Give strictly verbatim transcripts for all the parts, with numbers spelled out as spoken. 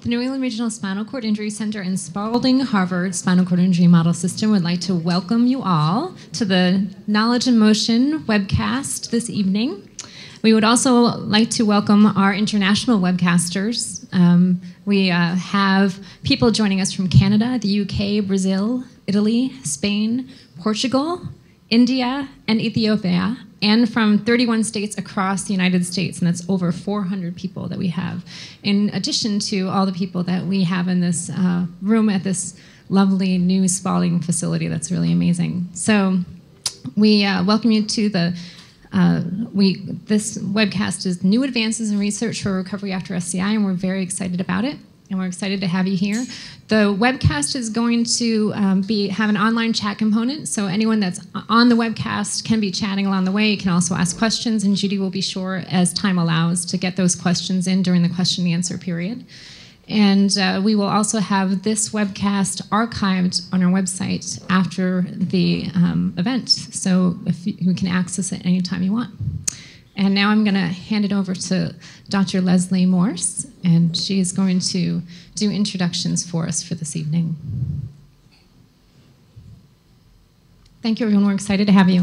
The New England Regional Spinal Cord Injury Center and Spalding Harvard Spinal Cord Injury Model System would like to welcome you all to the Knowledge in Motion webcast this evening. We would also like to welcome our international webcasters. Um, we uh, have people joining us from Canada, the U K, Brazil, Italy, Spain, Portugal, India, and Ethiopia, and from thirty-one states across the United States, and that's over four hundred people that we have, in addition to all the people that we have in this uh, room at this lovely new Spalding facility. That's really amazing. So we uh, welcome you to the, uh, we this webcast is New Advances in Research for Recovery After S C I, and we're very excited about it. And we're excited to have you here. The webcast is going to um, be have an online chat component, so anyone that's on the webcast can be chatting along the way. You can also ask questions, and Judy will be sure, as time allows, to get those questions in during the question and answer period. And uh, we will also have this webcast archived on our website after the um, event, so if you, you can access it anytime you want. And now I'm going to hand it over to Doctor Leslie Morse, and she is going to do introductions for us for this evening. Thank you, everyone. We're excited to have you.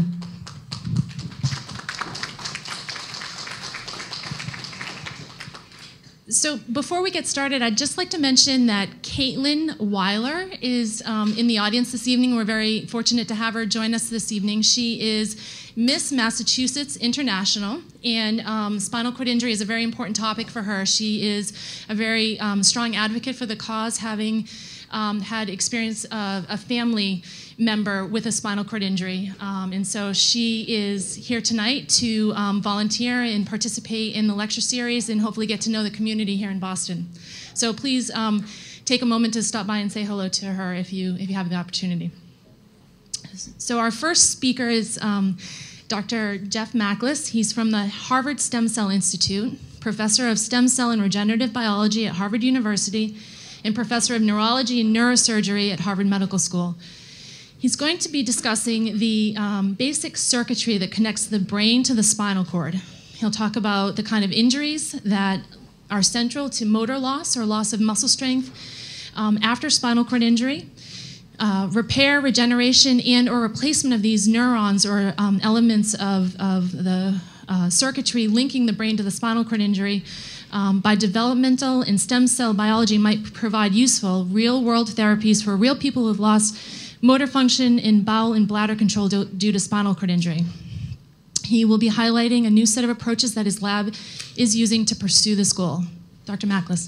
So before we get started, I'd just like to mention that Caitlin Weiler is um, in the audience this evening. We're very fortunate to have her join us this evening. She is Miss Massachusetts International, and um, spinal cord injury is a very important topic for her. She is a very um, strong advocate for the cause, having um, had experience of a family member with a spinal cord injury. Um, and so she is here tonight to um, volunteer and participate in the lecture series and hopefully get to know the community here in Boston. So please um, take a moment to stop by and say hello to her if you, if you have the opportunity. So our first speaker is um, Doctor Jeff Mackless. He's from the Harvard Stem Cell Institute, professor of stem cell and regenerative biology at Harvard University, and professor of neurology and neurosurgery at Harvard Medical School. He's going to be discussing the um, basic circuitry that connects the brain to the spinal cord. He'll talk about the kind of injuries that are central to motor loss or loss of muscle strength um, after spinal cord injury, uh, repair, regeneration, and or replacement of these neurons or um, elements of, of the uh, circuitry linking the brain to the spinal cord injury um, by developmental and stem cell biology might provide useful real-world therapies for real people who have lost motor function in bowel and bladder control due to spinal cord injury. He will be highlighting a new set of approaches that his lab is using to pursue this goal. Doctor Mackless.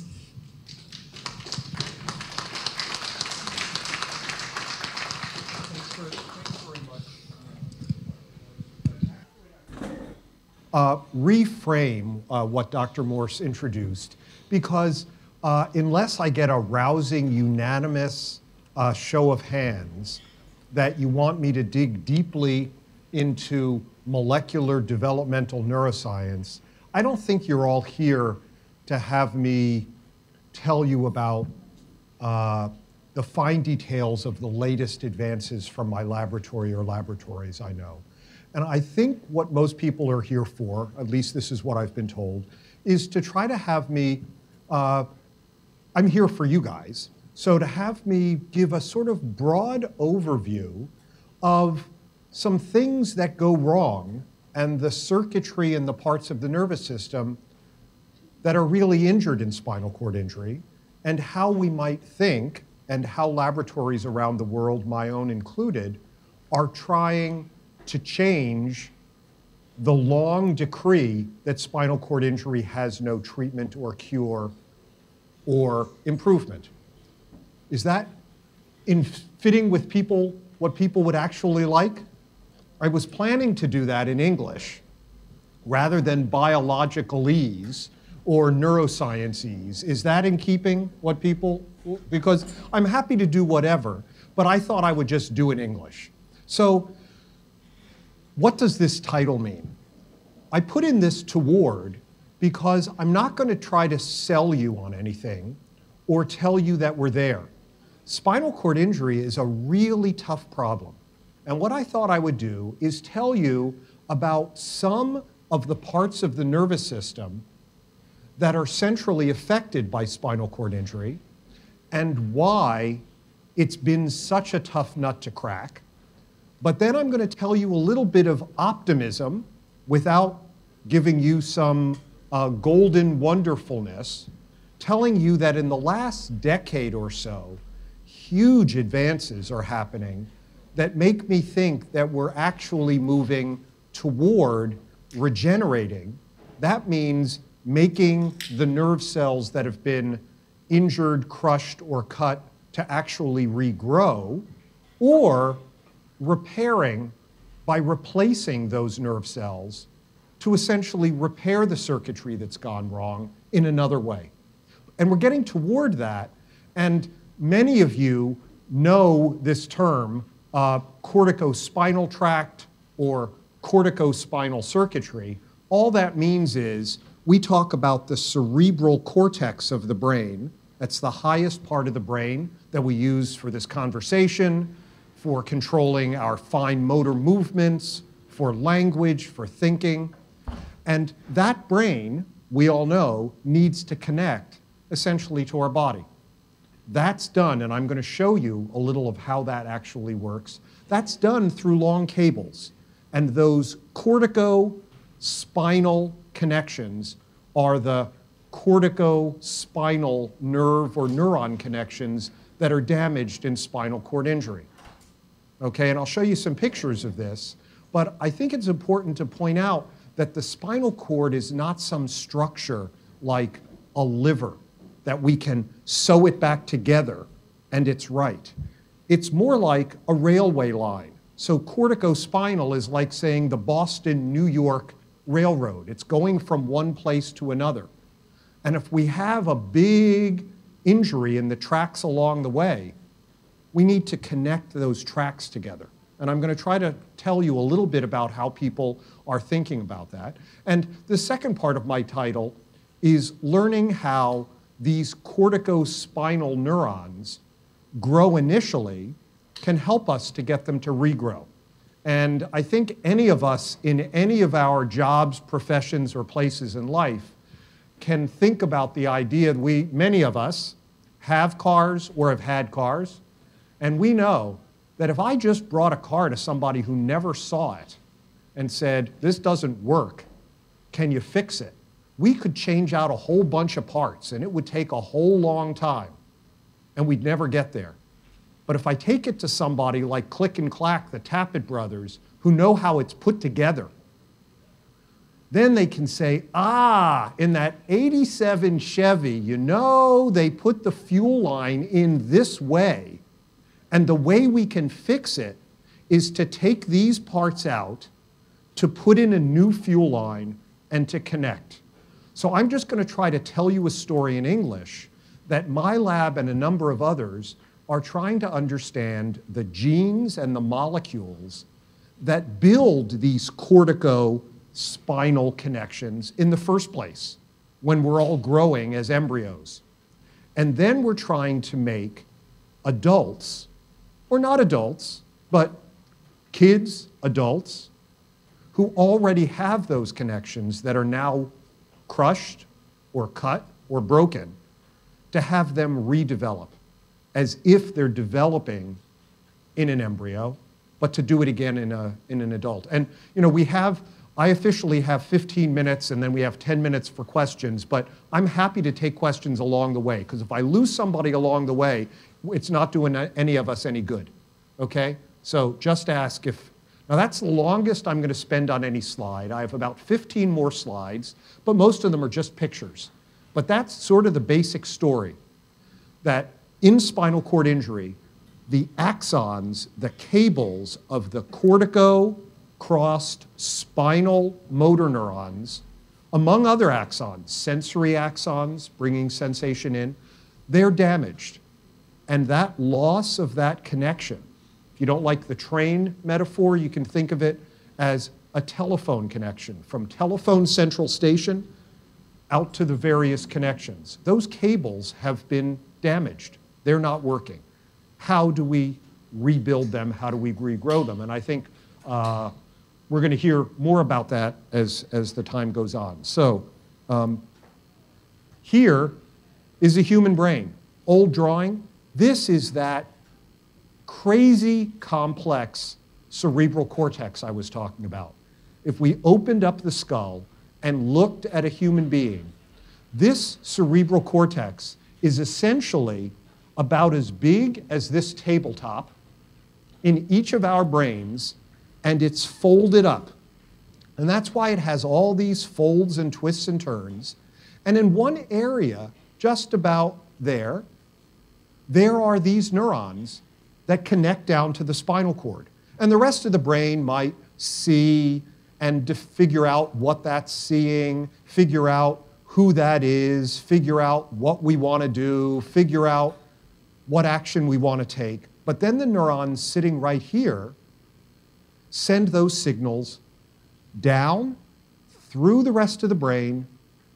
Uh, reframe uh, what Doctor Morse introduced, because uh, unless I get a rousing, unanimous uh, show of hands that you want me to dig deeply into molecular developmental neuroscience, I don't think you're all here to have me tell you about uh, the fine details of the latest advances from my laboratory or laboratories I know. And I think what most people are here for, at least this is what I've been told, is to try to have me, uh, I'm here for you guys, so to have me give a sort of broad overview of some things that go wrong and the circuitry and the parts of the nervous system that are really injured in spinal cord injury, and how we might think, and how laboratories around the world, my own included, are trying to change the long decree that spinal cord injury has no treatment or cure or improvement. Is that in fitting with people, what people would actually like? I was planning to do that in English rather than biologicalese or neurosciences. Is that in keeping what people, because I'm happy to do whatever, but I thought I would just do it in English. So what does this title mean? I put in this toward because I'm not going to try to sell you on anything or tell you that we're there. Spinal cord injury is a really tough problem. And what I thought I would do is tell you about some of the parts of the nervous system that are centrally affected by spinal cord injury and why it's been such a tough nut to crack. But then I'm going to tell you a little bit of optimism without giving you some uh, golden wonderfulness, telling you that in the last decade or so, huge advances are happening that make me think that we're actually moving toward regenerating. That means making the nerve cells that have been injured, crushed, or cut to actually regrow, or repairing by replacing those nerve cells to essentially repair the circuitry that's gone wrong in another way. And we're getting toward that, and many of you know this term, uh, corticospinal tract or corticospinal circuitry. All that means is we talk about the cerebral cortex of the brain. That's the highest part of the brain that we use for this conversation, for controlling our fine motor movements, for language, for thinking. And that brain, we all know, needs to connect essentially to our body. That's done, and I'm going to show you a little of how that actually works. That's done through long cables. And those corticospinal connections are the corticospinal nerve or neuron connections that are damaged in spinal cord injury. Okay, and I'll show you some pictures of this, but I think it's important to point out that the spinal cord is not some structure like a liver that we can sew it back together and it's right. It's more like a railway line. So corticospinal is like saying the Boston-New York Railroad. It's going from one place to another. And if we have a big injury in the tracks along the way, we need to connect those tracks together. And I'm going to try to tell you a little bit about how people are thinking about that. And the second part of my title is learning how these corticospinal neurons grow initially can help us to get them to regrow. And I think any of us in any of our jobs, professions, or places in life can think about the idea that we, many of us, have cars or have had cars, and we know that if I just brought a car to somebody who never saw it and said, this doesn't work, can you fix it? We could change out a whole bunch of parts, and it would take a whole long time, and we'd never get there. But if I take it to somebody like Click and Clack, the Tappet brothers, who know how it's put together, then they can say, ah, in that eighty-seven Chevy, you know, they put the fuel line in this way, and the way we can fix it is to take these parts out, to put in a new fuel line, and to connect. So I'm just going to try to tell you a story in English that my lab and a number of others are trying to understand the genes and the molecules that build these corticospinal connections in the first place when we're all growing as embryos. And then we're trying to make adults, or not adults, but kids, adults, who already have those connections that are now crushed or cut or broken, to have them redevelop as if they're developing in an embryo, but to do it again in, a, in an adult. And you know, we have, I officially have fifteen minutes and then we have ten minutes for questions, but I'm happy to take questions along the way, because if I lose somebody along the way, it's not doing any of us any good, okay? So just ask if, now that's the longest I'm going to spend on any slide. I have about fifteen more slides, but most of them are just pictures. But that's sort of the basic story, that in spinal cord injury, the axons, the cables of the cortico-crossed spinal motor neurons, among other axons, sensory axons, bringing sensation in, they're damaged. And that loss of that connection, if you don't like the train metaphor, you can think of it as a telephone connection from telephone central station out to the various connections. Those cables have been damaged. They're not working. How do we rebuild them? How do we regrow them? And I think uh, we're going to hear more about that as, as the time goes on. So um, Here is a human brain. Old drawing. This is that crazy complex cerebral cortex I was talking about. If we opened up the skull and looked at a human being, this cerebral cortex is essentially about as big as this tabletop in each of our brains, and it's folded up. And that's why it has all these folds and twists and turns. And in one area, just about there, there are these neurons that connect down to the spinal cord. And the rest of the brain might see and to figure out what that's seeing, figure out who that is, figure out what we want to do, figure out what action we want to take. But then the neurons sitting right here send those signals down through the rest of the brain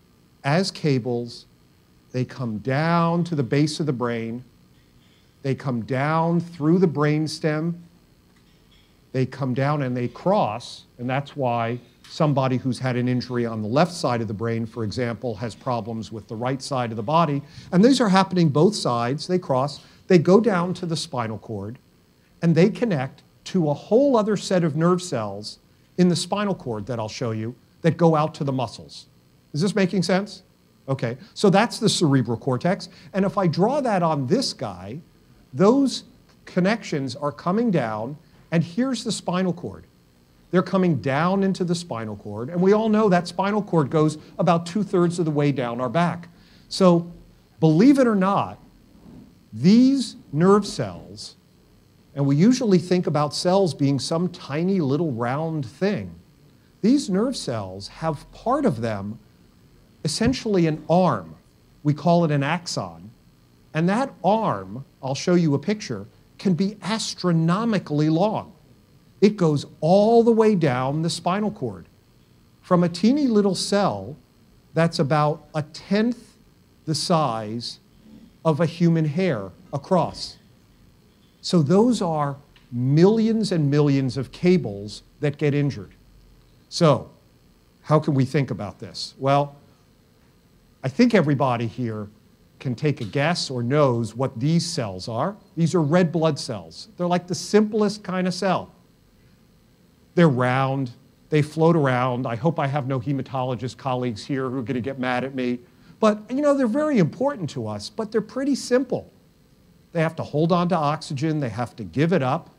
as cables. They come down to the base of the brain. They come down through the brainstem. They come down and they cross, and that's why somebody who's had an injury on the left side of the brain, for example, has problems with the right side of the body. And these are happening both sides. They cross. They go down to the spinal cord, and they connect to a whole other set of nerve cells in the spinal cord that I'll show you that go out to the muscles. Is this making sense? Okay, so that's the cerebral cortex. And if I draw that on this guy, those connections are coming down, and here's the spinal cord. They're coming down into the spinal cord, and we all know that spinal cord goes about two-thirds of the way down our back. So believe it or not, these nerve cells, and we usually think about cells being some tiny little round thing, these nerve cells have part of them essentially an arm. We call it an axon. And that arm, I'll show you a picture, can be astronomically long. It goes all the way down the spinal cord. From a teeny little cell that's about a tenth the size of a human hair across. So those are millions and millions of cables that get injured. So how can we think about this? Well, I think everybody here can take a guess or knows what these cells are. These are red blood cells. They're like the simplest kind of cell. They're round. They float around. I hope I have no hematologist colleagues here who are going to get mad at me. But, you know, they're very important to us, but they're pretty simple. They have to hold on to oxygen. They have to give it up.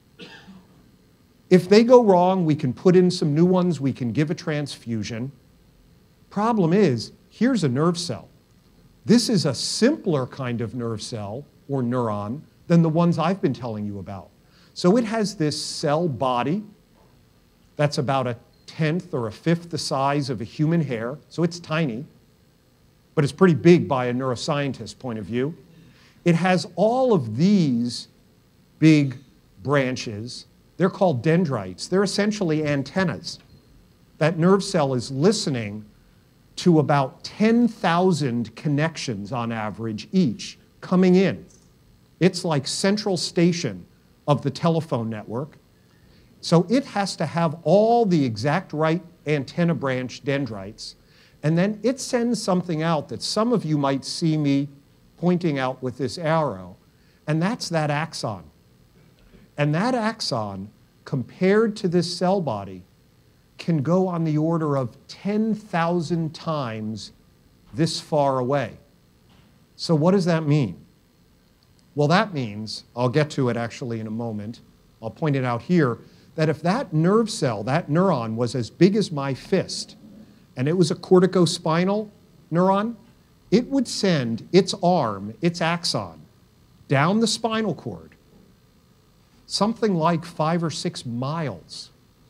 If they go wrong, we can put in some new ones. We can give a transfusion. Problem is, here's a nerve cell. This is a simpler kind of nerve cell or neuron than the ones I've been telling you about. So it has this cell body that's about a tenth or a fifth the size of a human hair. So it's tiny, but it's pretty big by a neuroscientist point of view. It has all of these big branches. They're called dendrites. They're essentially antennas. That nerve cell is listening to about ten thousand connections on average each coming in. It's like central station of the telephone network. So it has to have all the exact right antenna branch dendrites, and then it sends something out that some of you might see me pointing out with this arrow, and that's that axon. And that axon, compared to this cell body, can go on the order of ten thousand times this far away. So what does that mean? Well, that means, I'll get to it actually in a moment, I'll point it out here, that if that nerve cell, that neuron, was as big as my fist, and it was a corticospinal neuron, it would send its arm, its axon, down the spinal cord, something like five or six miles.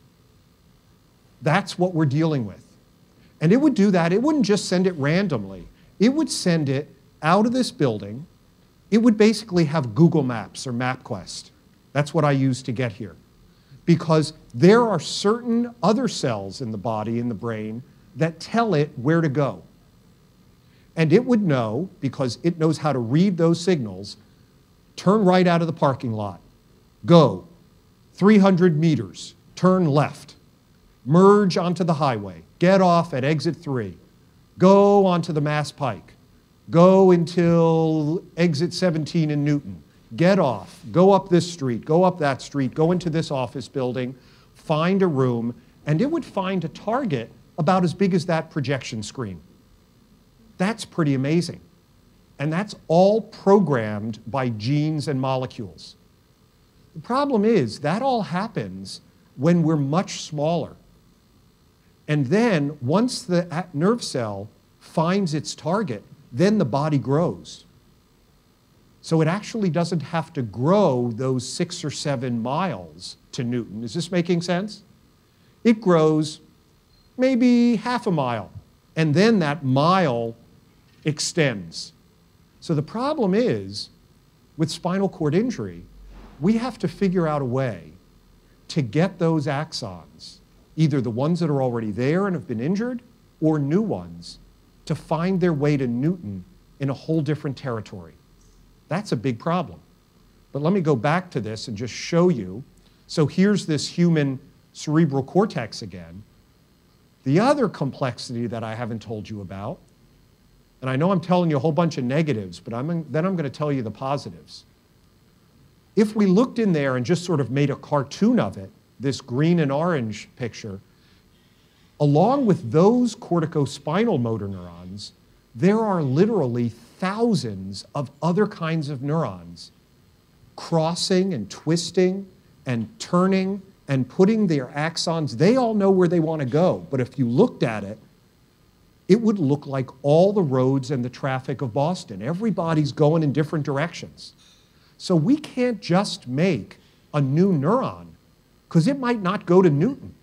That's what we're dealing with. And it would do that. It wouldn't just send it randomly. It would send it out of this building. It would basically have Google Maps or MapQuest. That's what I use to get here. Because there are certain other cells in the body, in the brain, that tell it where to go. And it would know, because it knows how to read those signals, turn right out of the parking lot, go three hundred meters, turn left, merge onto the highway, get off at exit three, Go onto the Mass Pike. Go until exit seventeen in Newton. Get off. Go up this street. Go up that street. Go into this office building. Find a room. And it would find a target about as big as that projection screen. That's pretty amazing. And that's all programmed by genes and molecules. The problem is that all happens when we're much smaller. And then once the nerve cell finds its target, then the body grows. So it actually doesn't have to grow those six or seven miles to Newton. Is this making sense? It grows maybe half a mile, and then that mile extends. So the problem is, with spinal cord injury, we have to figure out a way to get those axons, either the ones that are already there and have been injured, or new ones, to find their way to Newton in a whole different territory. That's a big problem. But let me go back to this and just show you. So here's this human cerebral cortex again. The other complexity that I haven't told you about, and I know I'm telling you a whole bunch of negatives, but I'm, then I'm going to tell you the positives. If we looked in there and just sort of made a cartoon of it, this green and orange picture, along with those corticospinal motor neurons, there are literally thousands of other kinds of neurons crossing and twisting and turning and putting their axons. They all know where they want to go, but if you looked at it, it would look like all the roads and the traffic of Boston. Everybody's going in different directions. So we can't just make a new neuron, because it might not go to Newton.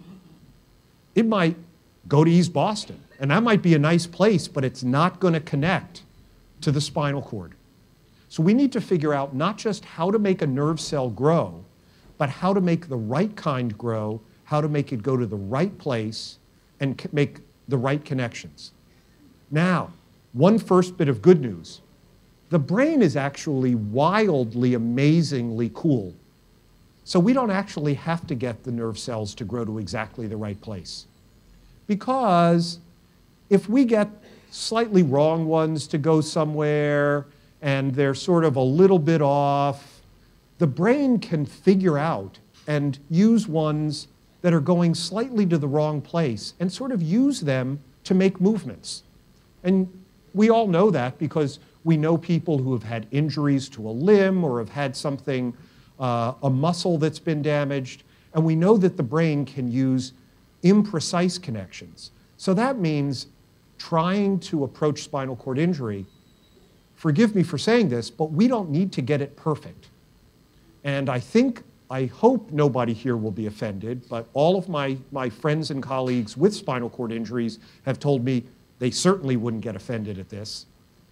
It might go to East Boston, and that might be a nice place, but it's not going to connect to the spinal cord. So we need to figure out not just how to make a nerve cell grow, but how to make the right kind grow, how to make it go to the right place and make the right connections. Now, one first bit of good news. The brain is actually wildly, amazingly cool. So we don't actually have to get the nerve cells to grow to exactly the right place. Because if we get slightly wrong ones to go somewhere and they're sort of a little bit off, the brain can figure out and use ones that are going slightly to the wrong place and sort of use them to make movements. And we all know that because we know people who have had injuries to a limb or have had something, uh, a muscle that's been damaged, and we know that the brain can use imprecise connections. So that means trying to approach spinal cord injury, forgive me for saying this, but we don't need to get it perfect. And I think, I hope nobody here will be offended, but all of my, my friends and colleagues with spinal cord injuries have told me they certainly wouldn't get offended at this.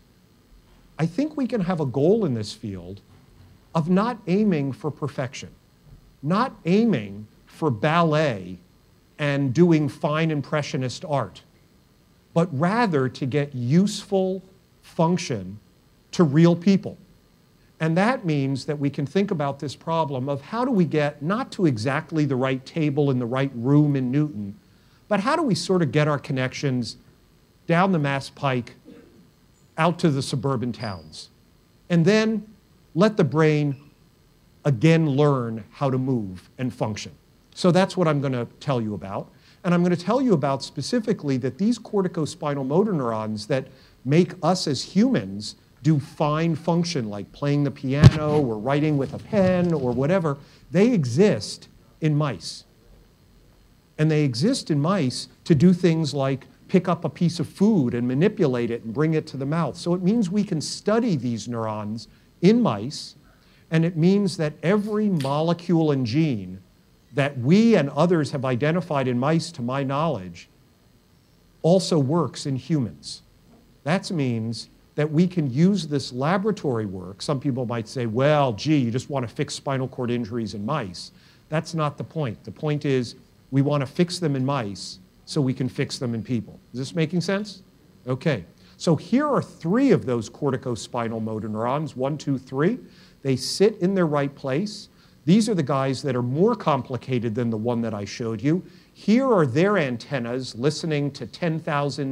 I think we can have a goal in this field of not aiming for perfection, not aiming for ballet and doing fine impressionist art, but rather to get useful function to real people. And that means that we can think about this problem of how do we get not to exactly the right table in the right room in Newton, but how do we sort of get our connections down the Mass Pike out to the suburban towns, and then let the brain again learn how to move and function. So that's what I'm going to tell you about. And I'm going to tell you about specifically that these corticospinal motor neurons that make us as humans do fine function, like playing the piano or writing with a pen or whatever, they exist in mice. And they exist in mice to do things like pick up a piece of food and manipulate it and bring it to the mouth. So it means we can study these neurons in mice, and it means that every molecule and gene that we and others have identified in mice, to my knowledge, also works in humans. That means that we can use this laboratory work. Some people might say, well, gee, you just want to fix spinal cord injuries in mice. That's not the point. The point is we want to fix them in mice so we can fix them in people. Is this making sense? Okay. So here are three of those corticospinal motor neurons, one, two, three. They sit in their right place. These are the guys that are more complicated than the one that I showed you. Here are their antennas listening to ten thousand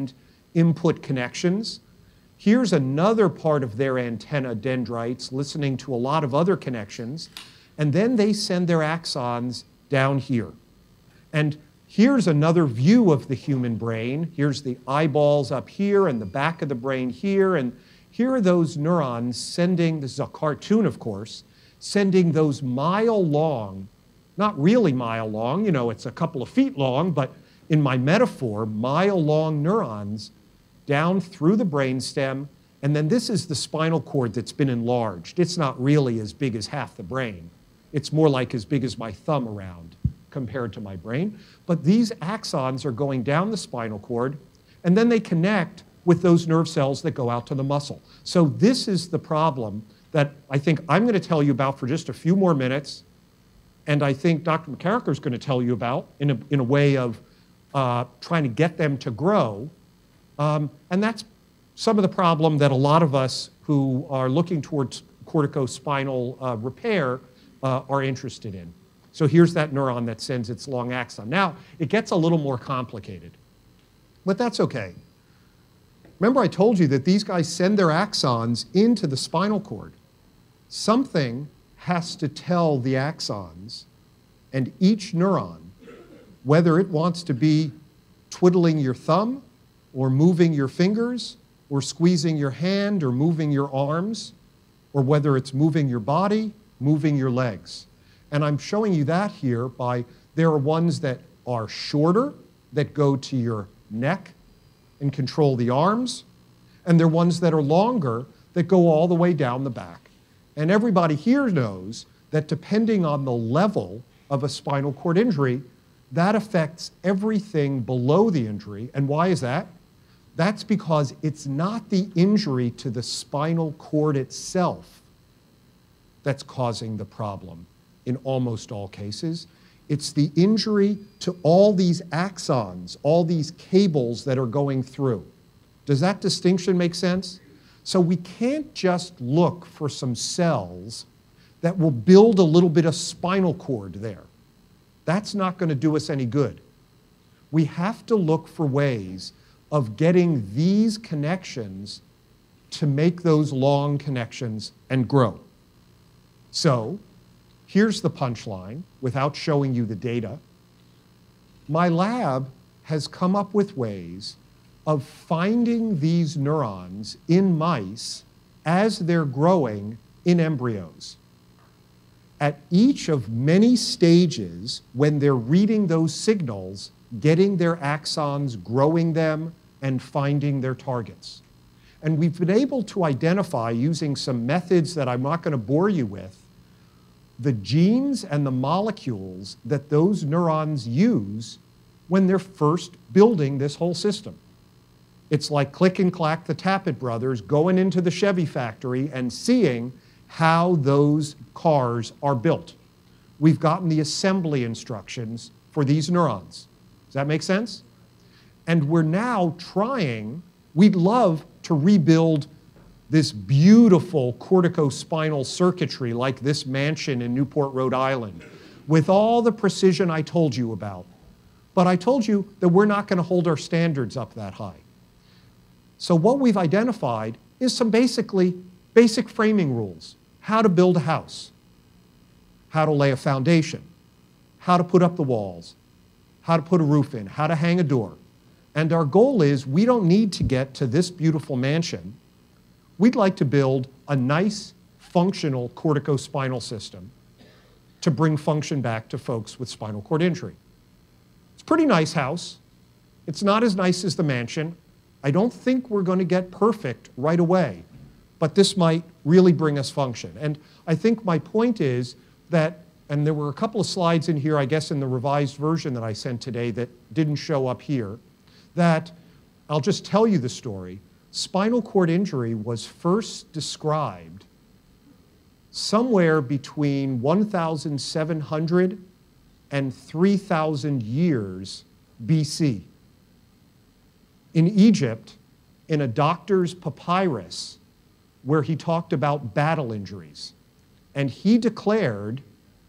input connections. Here's another part of their antenna dendrites listening to a lot of other connections. And then they send their axons down here. And here's another view of the human brain. Here's the eyeballs up here and the back of the brain here. And here are those neurons sending, this is a cartoon, of course, sending those mile-long, not really mile-long, you know, it's a couple of feet long, but in my metaphor, mile-long neurons down through the brainstem. And then this is the spinal cord that's been enlarged. It's not really as big as half the brain. It's more like as big as my thumb around compared to my brain. But these axons are going down the spinal cord, and then they connect with those nerve cells that go out to the muscle. So this is the problem that I think I'm going to tell you about for just a few more minutes, and I think Doctor McCarricker is going to tell you about in a, in a way of uh, trying to get them to grow. Um, and that's some of the problem that a lot of us who are looking towards corticospinal uh, repair uh, are interested in. So here's that neuron that sends its long axon. Now, it gets a little more complicated, but that's okay. Remember I told you that these guys send their axons into the spinal cord. Something has to tell the axons and each neuron whether it wants to be twiddling your thumb or moving your fingers or squeezing your hand or moving your arms, or whether it's moving your body, moving your legs. And I'm showing you that here by, there are ones that are shorter that go to your neck and control the arms, and there are ones that are longer that go all the way down the back. And everybody here knows that depending on the level of a spinal cord injury, that affects everything below the injury. And why is that? That's because it's not the injury to the spinal cord itself that's causing the problem in almost all cases. It's the injury to all these axons, all these cables that are going through. Does that distinction make sense? So we can't just look for some cells that will build a little bit of spinal cord there. That's not going to do us any good. We have to look for ways of getting these connections to make those long connections and grow. So here's the punchline, without showing you the data. My lab has come up with ways of finding these neurons in mice as they're growing in embryos. At each of many stages, when they're reading those signals, getting their axons, growing them, and finding their targets. And we've been able to identify, using some methods that I'm not going to bore you with, the genes and the molecules that those neurons use when they're first building this whole system. It's like Click and Clack, the Tappet brothers, going into the Chevy factory and seeing how those cars are built. We've gotten the assembly instructions for these neurons. Does that make sense? And we're now trying, we'd love to rebuild this beautiful corticospinal circuitry like this mansion in Newport, Rhode Island, with all the precision I told you about. But I told you that we're not going to hold our standards up that high. So what we've identified is some basically basic framing rules. How to build a house, how to lay a foundation, how to put up the walls, how to put a roof in, how to hang a door. And our goal is we don't need to get to this beautiful mansion. We'd like to build a nice, functional corticospinal system to bring function back to folks with spinal cord injury. It's a pretty nice house. It's not as nice as the mansion. I don't think we're going to get perfect right away, but this might really bring us function. And I think my point is that, and there were a couple of slides in here, I guess in the revised version that I sent today that didn't show up here, that I'll just tell you the story. Spinal cord injury was first described somewhere between one thousand seven hundred and three thousand years B C. In Egypt, in a doctor's papyrus, where he talked about battle injuries. And he declared,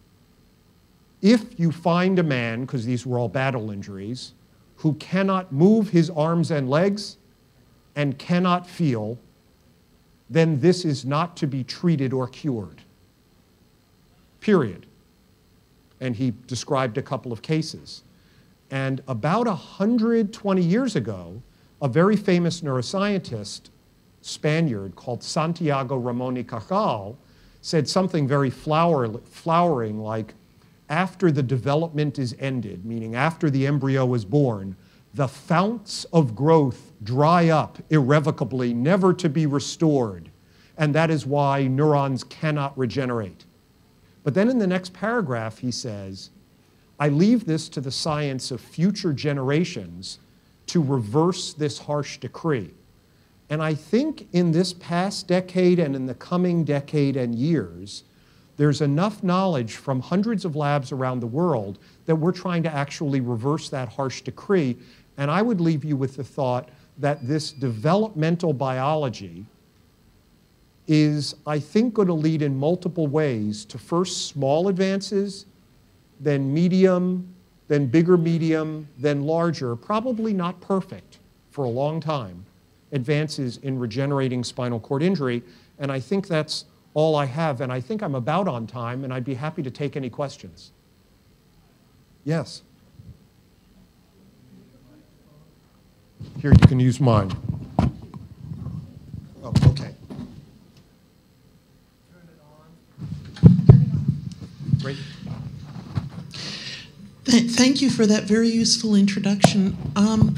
if you find a man, because these were all battle injuries, who cannot move his arms and legs, and cannot feel, then this is not to be treated or cured. Period. And he described a couple of cases. And about one hundred twenty years ago, a very famous neuroscientist, Spaniard, called Santiago Ramón y Cajal, said something very flower, flowering like, after the development is ended, meaning after the embryo is born, the founts of growth dry up irrevocably, never to be restored. And that is why neurons cannot regenerate. But then in the next paragraph, he says, I leave this to the science of future generations to reverse this harsh decree. And I think in this past decade and in the coming decade and years, there's enough knowledge from hundreds of labs around the world that we're trying to actually reverse that harsh decree. And I would leave you with the thought that this developmental biology is, I think, going to lead in multiple ways to first small advances, then medium, then bigger medium, then larger, probably not perfect for a long time, advances in regenerating spinal cord injury. And I think that's all I have. And I think I'm about on time, and I'd be happy to take any questions. Yes? Here, you can use mine. Oh, okay. Great. Th thank you for that very useful introduction. Um,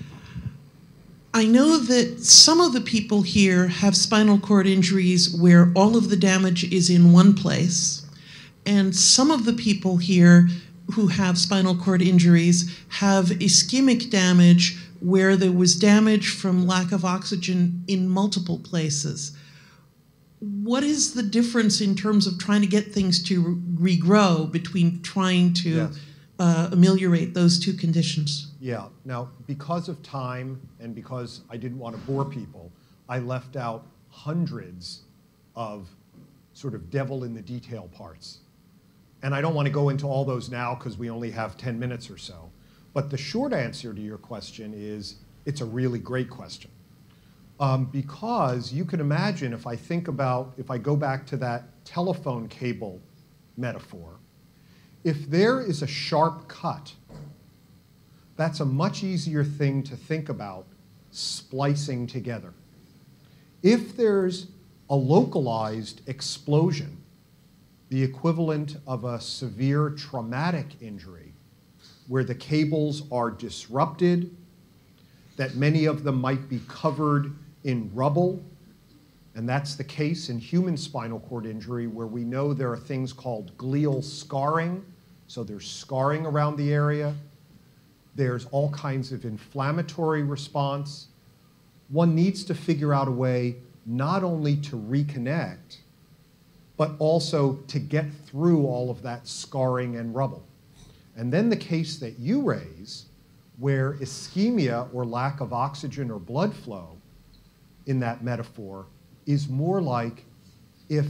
I know that some of the people here have spinal cord injuries where all of the damage is in one place, and some of the people here who have spinal cord injuries have ischemic damage where there was damage from lack of oxygen in multiple places. What is the difference in terms of trying to get things to regrow between trying to yes. uh, ameliorate those two conditions? Yeah. Now, because of time and because I didn't want to bore people, I left out hundreds of sort of devil in the detail parts. And I don't want to go into all those now because we only have ten minutes or so. But the short answer to your question is it's a really great question. Um, because you can imagine if I think about, if I go back to that telephone cable metaphor, if there is a sharp cut, that's a much easier thing to think about splicing together. If there's a localized explosion, the equivalent of a severe traumatic injury, where the cables are disrupted, that many of them might be covered in rubble, and that's the case in human spinal cord injury, where we know there are things called glial scarring, so there's scarring around the area. There's all kinds of inflammatory response. One needs to figure out a way not only to reconnect, but also to get through all of that scarring and rubble. And then the case that you raise, where ischemia or lack of oxygen or blood flow in that metaphor is more like if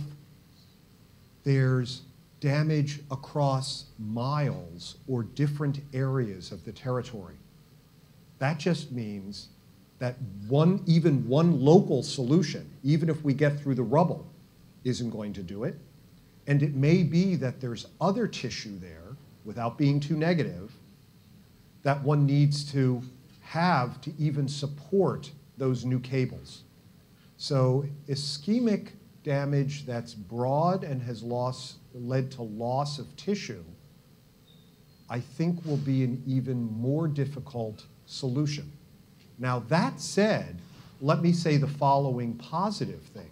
there's damage across miles or different areas of the territory. That just means that one, even one local solution, even if we get through the rubble, isn't going to do it. And it may be that there's other tissue there, without being too negative, that one needs to have to even support those new cables. So ischemic damage that's broad and has lost, led to loss of tissue, I think will be an even more difficult solution. Now that said, let me say the following positive thing.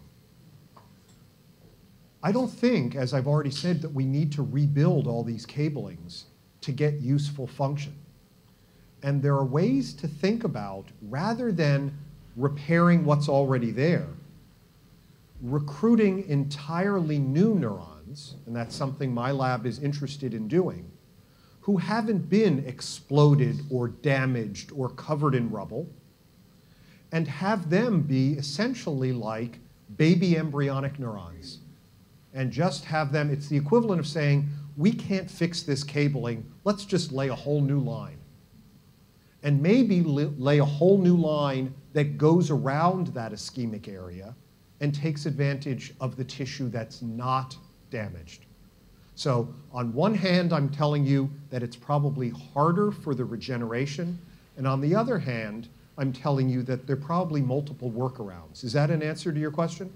I don't think, as I've already said, that we need to rebuild all these cablings to get useful function. And there are ways to think about, rather than repairing what's already there, recruiting entirely new neurons, and that's something my lab is interested in doing, who haven't been exploded or damaged or covered in rubble, and have them be essentially like baby embryonic neurons. And just have them, it's the equivalent of saying, we can't fix this cabling, let's just lay a whole new line. And maybe lay a whole new line that goes around that ischemic area and takes advantage of the tissue that's not damaged. So on one hand, I'm telling you that it's probably harder for the regeneration, and on the other hand, I'm telling you that there are probably multiple workarounds. Is that an answer to your question?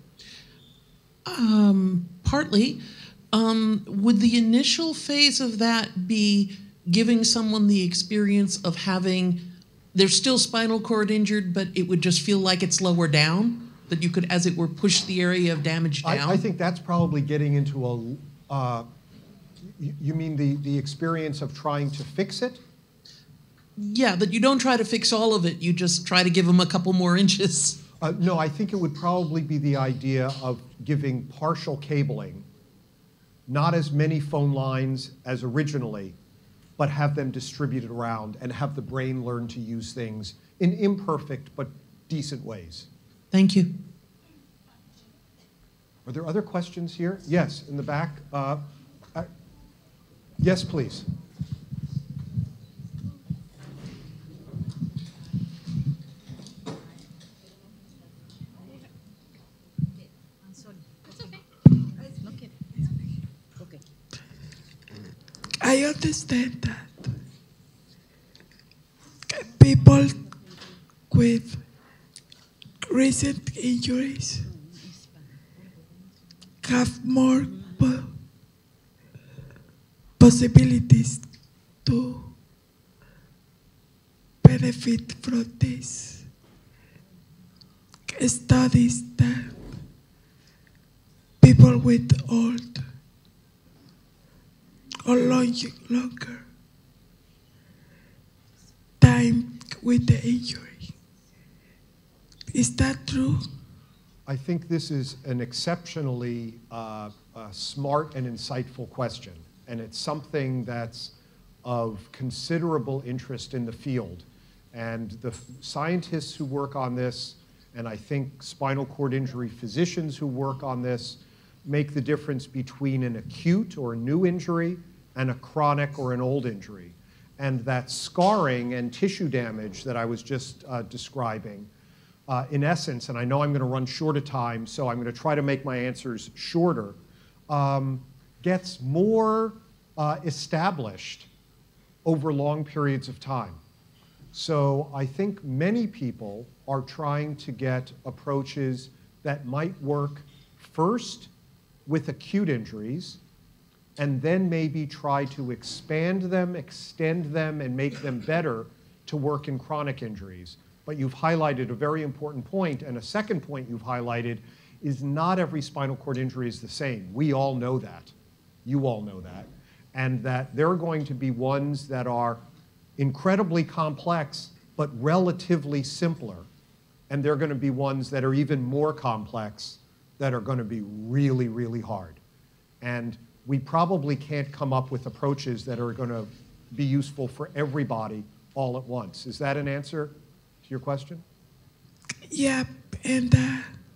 Um, partly. Um, would the initial phase of that be giving someone the experience of having, they're still spinal cord injured, but it would just feel like it's lower down? That you could, as it were, push the area of damage down? I, I think that's probably getting into a, uh, you, you mean the, the experience of trying to fix it? Yeah, that you don't try to fix all of it, you just try to give them a couple more inches. Uh, no, I think it would probably be the idea of giving partial cabling, not as many phone lines as originally, but have them distributed around and have the brain learn to use things in imperfect but decent ways. Thank you. Are there other questions here? Yes, in the back. Uh, uh, yes, please. I understand that people with recent injuries have more po- possibilities to benefit from this. Studies that people with old or long, longer time with the injury. Is that true? I think this is an exceptionally uh, uh, smart and insightful question, and it's something that's of considerable interest in the field. And the f- scientists who work on this, and I think spinal cord injury physicians who work on this, make the difference between an acute or a new injury and a chronic or an old injury. And that scarring and tissue damage that I was just uh, describing, uh, in essence, and I know I'm going to run short of time, so I'm going to try to make my answers shorter, um, gets more uh, established over long periods of time. So I think many people are trying to get approaches that might work first with acute injuries, and then maybe try to expand them, extend them, and make them better to work in chronic injuries. But you've highlighted a very important point, and a second point you've highlighted is not every spinal cord injury is the same. We all know that. You all know that. And that there are going to be ones that are incredibly complex, but relatively simpler. And there are going to be ones that are even more complex that are going to be really, really hard. And we probably can't come up with approaches that are going to be useful for everybody all at once. Is that an answer to your question? Yeah, and uh,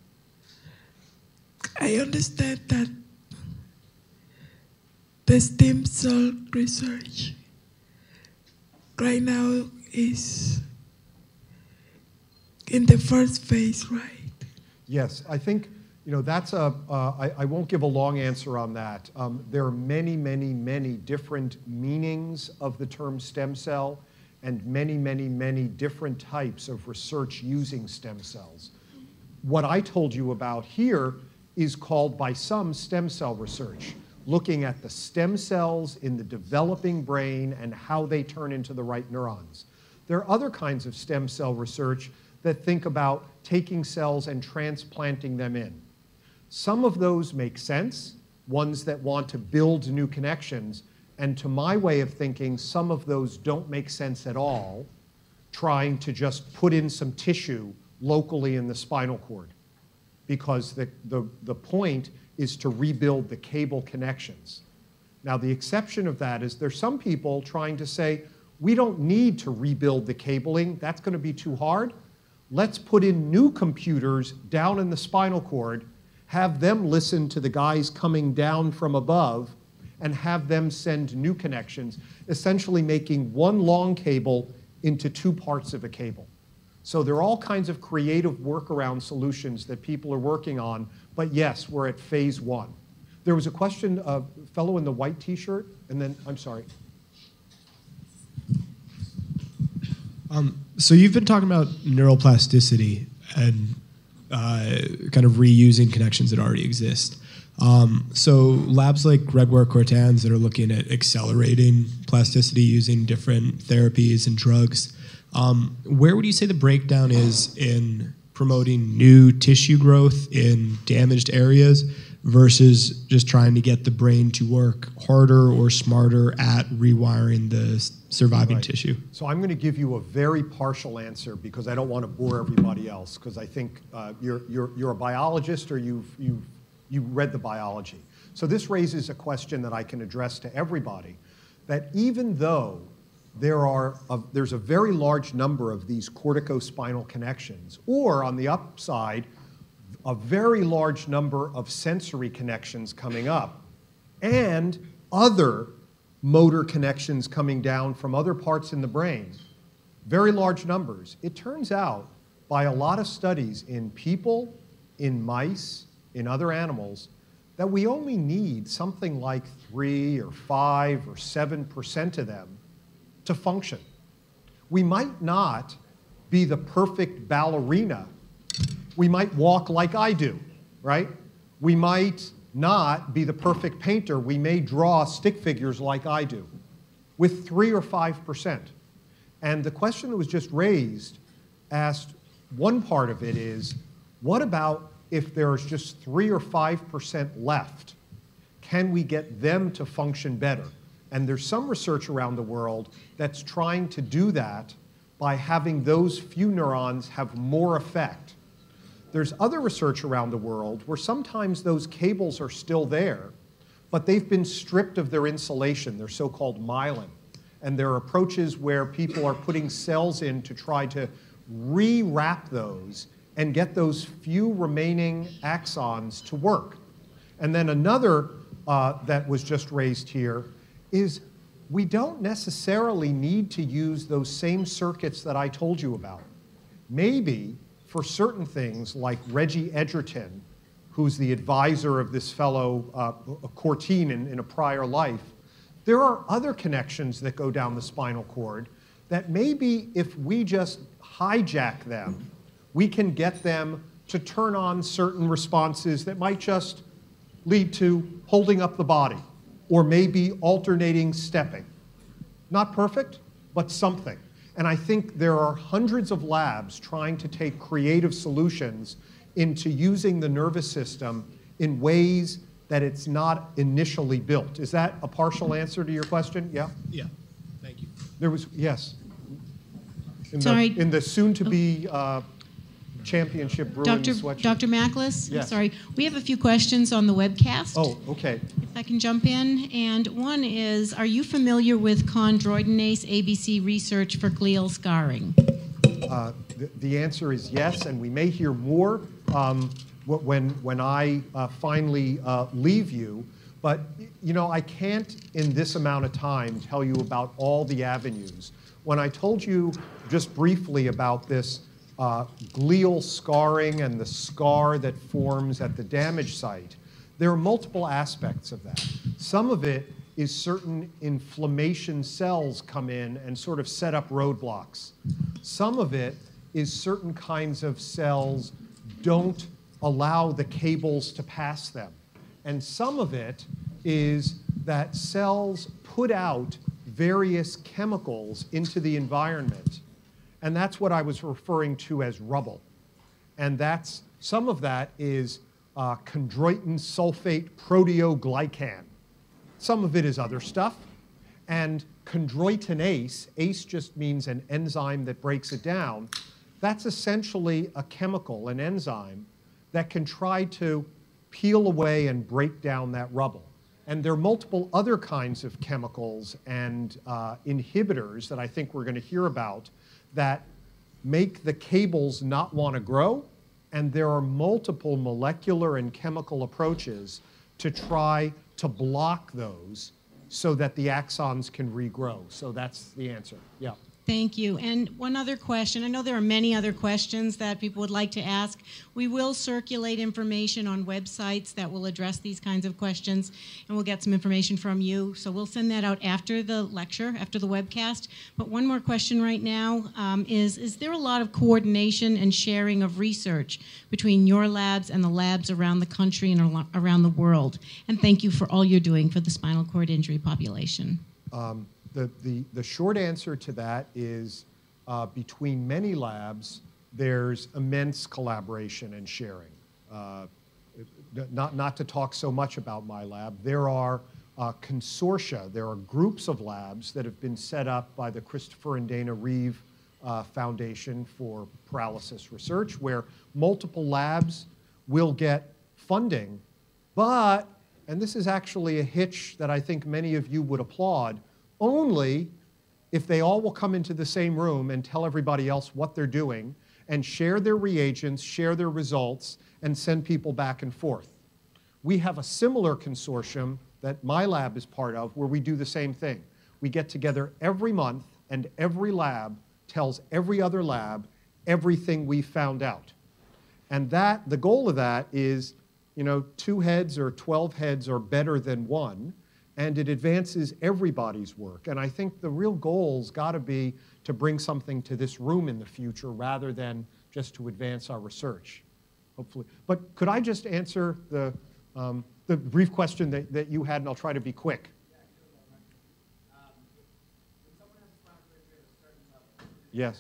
I understand that the stem cell research right now is in the first phase, right? Yes, I think, you know, that's a, uh, I, I won't give a long answer on that. Um, there are many, many, many different meanings of the term stem cell and many, many, many different types of research using stem cells. What I told you about here is called by some stem cell research, looking at the stem cells in the developing brain and how they turn into the right neurons. There are other kinds of stem cell research that think about taking cells and transplanting them in. Some of those make sense, ones that want to build new connections, and to my way of thinking, some of those don't make sense at all, trying to just put in some tissue locally in the spinal cord, because the, the, the point is to rebuild the cable connections. Now, the exception of that is there's some people trying to say, we don't need to rebuild the cabling, that's going to be too hard. Let's put in new computers down in the spinal cord, have them listen to the guys coming down from above, and have them send new connections, essentially making one long cable into two parts of a cable. So there are all kinds of creative workaround solutions that people are working on, but yes, we're at phase one. There was a question, a uh, fellow in the white t-shirt, and then, I'm sorry. Um, so you've been talking about neuroplasticity and uh, kind of reusing connections that already exist. Um, so labs like Gregor Cortans that are looking at accelerating plasticity using different therapies and drugs, um, where would you say the breakdown is in promoting new tissue growth in damaged areas versus just trying to get the brain to work harder or smarter at rewiring the surviving Right. tissue? So I'm going to give you a very partial answer because I don't want to bore everybody else, because I think uh, you're, you're, you're a biologist or you've, you've you read the biology. So this raises a question that I can address to everybody, that even though there are a, there's a very large number of these corticospinal connections, or on the upside, a very large number of sensory connections coming up, and other motor connections coming down from other parts in the brain, very large numbers. It turns out, by a lot of studies in people, in mice, in other animals, that we only need something like three or five or seven percent of them to function. We might not be the perfect ballerina. We might walk like I do, right? We might not be the perfect painter. We may draw stick figures like I do, with three or five percent. And the question that was just raised asked, one part of it is, what about if there's just three or five percent left? Can we get them to function better? And there's some research around the world that's trying to do that by having those few neurons have more effect. There's other research around the world where sometimes those cables are still there, but they've been stripped of their insulation, their so-called myelin. And there are approaches where people are putting cells in to try to rewrap those and get those few remaining axons to work. And then another uh, that was just raised here is we don't necessarily need to use those same circuits that I told you about. Maybe for certain things like Reggie Edgerton, who's the advisor of this fellow uh, Courtine in, in a prior life, there are other connections that go down the spinal cord that maybe if we just hijack them, we can get them to turn on certain responses that might just lead to holding up the body or maybe alternating stepping. Not perfect, but something. And I think there are hundreds of labs trying to take creative solutions into using the nervous system in ways that it's not initially built. Is that a partial answer to your question? Yeah? Yeah, thank you. There was, yes. In Sorry. the, in the soon-to-be uh, championship brewing Doctor sweatshirt. Doctor Macklis, I'm Yes. sorry. We have a few questions on the webcast. Oh, okay. If I can jump in. And one is, are you familiar with chondroitinase A B C research for glial scarring? Uh, the, the answer is yes, and we may hear more um, wh- when, when I uh, finally uh, leave you. But, you know, I can't in this amount of time tell you about all the avenues. When I told you just briefly about this uh, glial scarring and the scar that forms at the damage site, there are multiple aspects of that. Some of it is certain inflammation cells come in and sort of set up roadblocks. Some of it is certain kinds of cells don't allow the cables to pass them. And some of it is that cells put out various chemicals into the environment. And that's what I was referring to as rubble. And that's, some of that is uh, chondroitin sulfate proteoglycan. Some of it is other stuff. And chondroitinase, ACE just means an enzyme that breaks it down. That's essentially a chemical, an enzyme, that can try to peel away and break down that rubble. And there are multiple other kinds of chemicals and uh, inhibitors that I think we're going to hear about that make the cables not want to grow. And there are multiple molecular and chemical approaches to try to block those so that the axons can regrow. So that's the answer. Yeah. Thank you. And one other question. I know there are many other questions that people would like to ask. We will circulate information on websites that will address these kinds of questions, and we'll get some information from you. So we'll send that out after the lecture, after the webcast. But one more question right now um, is, is there a lot of coordination and sharing of research between your labs and the labs around the country and around the world? And thank you for all you're doing for the spinal cord injury population. Um, The, the, the short answer to that is uh, between many labs, there's immense collaboration and sharing. Uh, not, not to talk so much about my lab, there are uh, consortia, there are groups of labs that have been set up by the Christopher and Dana Reeve uh, Foundation for Paralysis Research, where multiple labs will get funding, but, and this is actually a hitch that I think many of you would applaud, only if they all will come into the same room and tell everybody else what they're doing and share their reagents, share their results, and send people back and forth. We have a similar consortium that my lab is part of where we do the same thing. We get together every month and every lab tells every other lab everything we found out. And that, the goal of that is, you know, two heads or twelve heads are better than one, and it advances everybody's work. And I think the real goal's got to be to bring something to this room in the future rather than just to advance our research, hopefully. But could I just answer the, um, the brief question that, that you had, and I'll try to be quick. Yes.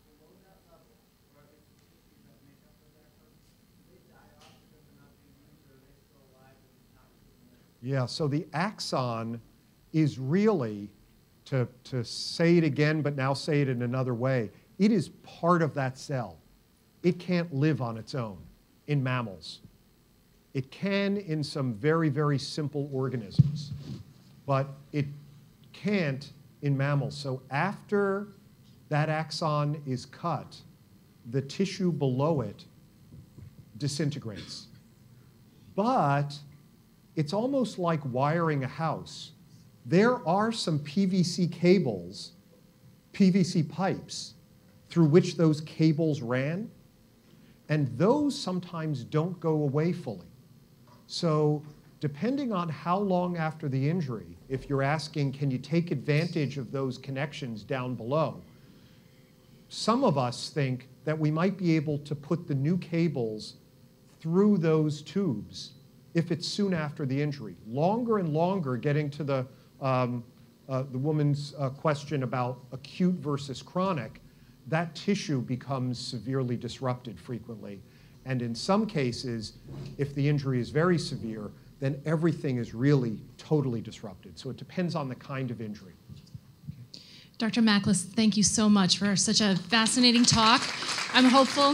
Yeah, so the axon is really, to, to say it again, but now say it in another way, it is part of that cell. It can't live on its own in mammals. It can in some very, very simple organisms, but it can't in mammals. So after that axon is cut, the tissue below it disintegrates. But it's almost like wiring a house. There are some P V C cables, P V C pipes, through which those cables ran, and those sometimes don't go away fully. So depending on how long after the injury, if you're asking, can you take advantage of those connections down below, some of us think that we might be able to put the new cables through those tubes if it's soon after the injury. Longer and longer, getting to the, um, uh, the woman's uh, question about acute versus chronic, that tissue becomes severely disrupted frequently. And in some cases, if the injury is very severe, then everything is really totally disrupted. So it depends on the kind of injury. Doctor Macklis, thank you so much for such a fascinating talk. I'm hopeful.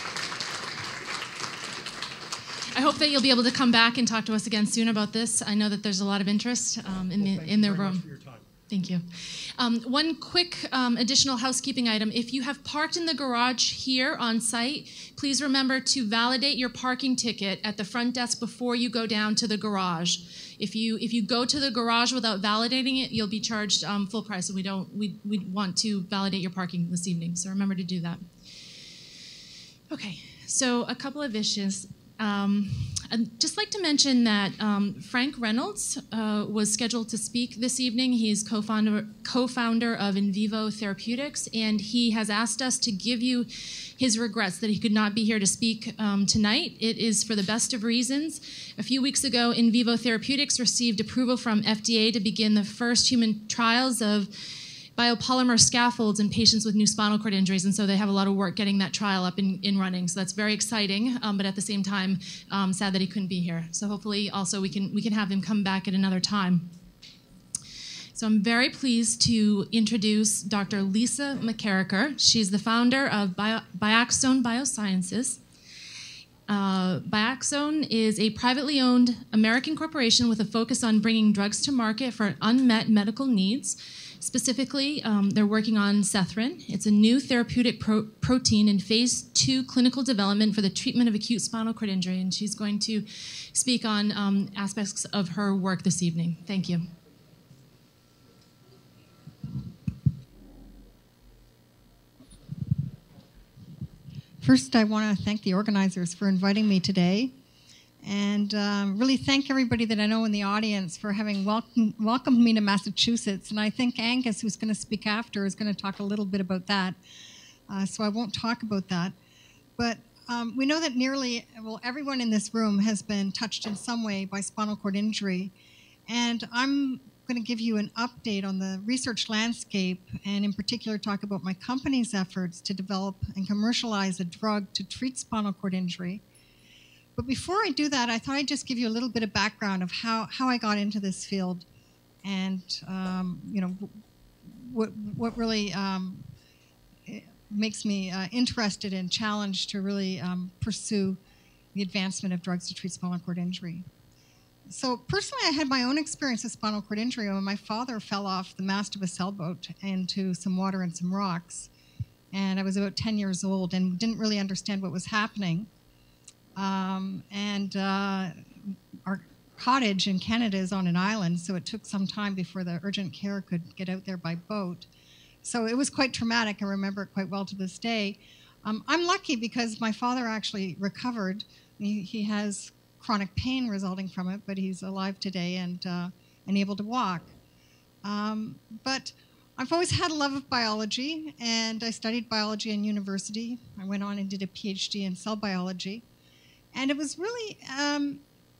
I hope that you'll be able to come back and talk to us again soon about this. I know that there's a lot of interest um, in, well, the, in the room. Much for your time. Thank you. Um, one quick um, additional housekeeping item. If you have parked in the garage here on site, please remember to validate your parking ticket at the front desk before you go down to the garage. If you if you go to the garage without validating it, you'll be charged um, full price, and we don't we we want to validate your parking this evening. So remember to do that. Okay. So a couple of issues. Um, I'd just like to mention that um, Frank Reynolds uh, was scheduled to speak this evening. He's co-founder, co-founder of In Vivo Therapeutics, and he has asked us to give you his regrets that he could not be here to speak um, tonight. It is for the best of reasons. A few weeks ago, In Vivo Therapeutics received approval from F D A to begin the first human trials of biopolymer scaffolds in patients with new spinal cord injuries, and so they have a lot of work getting that trial up in, in running. So that's very exciting, um, but at the same time, um, sad that he couldn't be here. So hopefully also we can, we can have him come back at another time. So I'm very pleased to introduce Doctor Lisa McCarricker. She's the founder of Bio, Bioxone Biosciences. Uh, Bioxone is a privately owned American corporation with a focus on bringing drugs to market for unmet medical needs. Specifically, um, they're working on Sethrin. It's a new therapeutic pro protein in phase two clinical development for the treatment of acute spinal cord injury, and she's going to speak on um, aspects of her work this evening. Thank you. first I want to thank the organizers for inviting me today, and um, really thank everybody that I know in the audience for having welcome, welcomed me to Massachusetts. And I think Angus, who's going to speak after, is going to talk a little bit about that. Uh, so I won't talk about that. But um, we know that nearly, well, everyone in this room has been touched in some way by spinal cord injury. And I'm going to give you an update on the research landscape, and in particular talk about my company's efforts to develop and commercialize a drug to treat spinal cord injury. But before I do that, I thought I'd just give you a little bit of background of how, how I got into this field, and um, you know, what, what really um, makes me uh, interested and challenged to really um, pursue the advancement of drugs to treat spinal cord injury. So personally, I had my own experience with spinal cord injury when my father fell off the mast of a sailboat into some water and some rocks. And I was about ten years old and didn't really understand what was happening. Um, and uh, our cottage in Canada is on an island, so it took some time before the urgent care could get out there by boat. So it was quite traumatic. I remember it quite well to this day. Um, I'm lucky because my father actually recovered. He, he has chronic pain resulting from it, but he's alive today and, uh, and able to walk. Um, but I've always had a love of biology, and I studied biology in university. I went on and did a PhD in cell biology. And it was really um,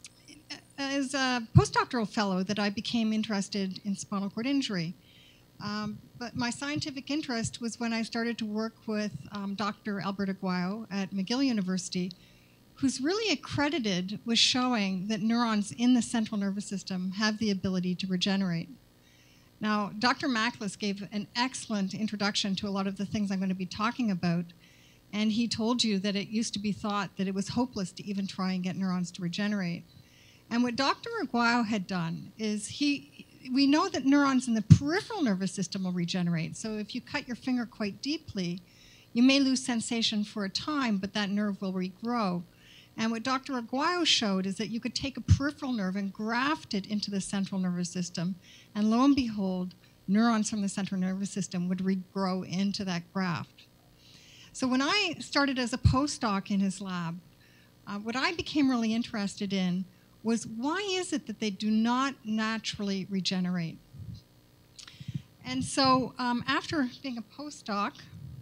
as a postdoctoral fellow that I became interested in spinal cord injury. Um, but my scientific interest was when I started to work with um, Doctor Albert Aguayo at McGill University, who's really accredited with showing that neurons in the central nervous system have the ability to regenerate. Now, Doctor Macklis gave an excellent introduction to a lot of the things I'm going to be talking about. And he told you that it used to be thought that it was hopeless to even try and get neurons to regenerate. And what Doctor Aguayo had done is he, we know that neurons in the peripheral nervous system will regenerate. So if you cut your finger quite deeply, you may lose sensation for a time, but that nerve will regrow. And what Doctor Aguayo showed is that you could take a peripheral nerve and graft it into the central nervous system, and lo and behold, neurons from the central nervous system would regrow into that graft. So when I started as a postdoc in his lab, uh, what I became really interested in was why is it that they do not naturally regenerate? And so um, after being a postdoc,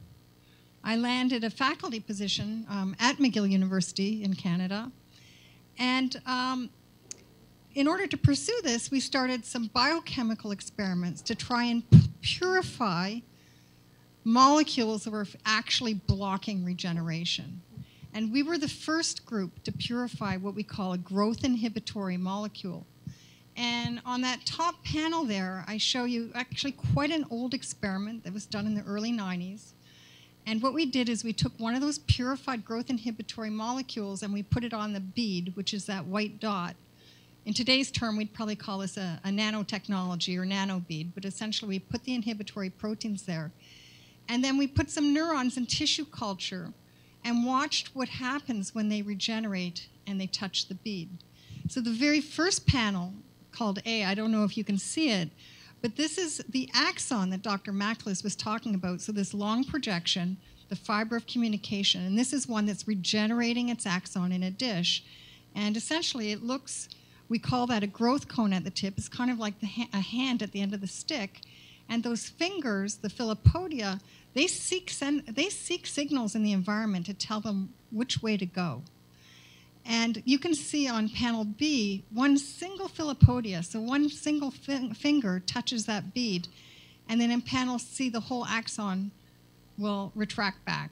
I landed a faculty position um, at McGill University in Canada. And um, in order to pursue this, we started some biochemical experiments to try and purify molecules that were actually blocking regeneration. And we were the first group to purify what we call a growth inhibitory molecule. And on that top panel there, I show you actually quite an old experiment that was done in the early nineties. And what we did is we took one of those purified growth inhibitory molecules and we put it on the bead, which is that white dot. In today's term, we'd probably call this a, a nanotechnology or nano bead, but essentially we put the inhibitory proteins there. And then we put some neurons in tissue culture and watched what happens when they regenerate and they touch the bead. So the very first panel, called A, I don't know if you can see it, but this is the axon that Doctor Macklis was talking about. So this long projection, the fiber of communication, and this is one that's regenerating its axon in a dish. And essentially it looks, we call that a growth cone at the tip. It's kind of like the ha- a hand at the end of the stick. And those fingers, the filopodia, they seek, send, they seek signals in the environment to tell them which way to go. And you can see on panel B, one single filopodia, so one single fin finger touches that bead. And then in panel C, the whole axon will retract back.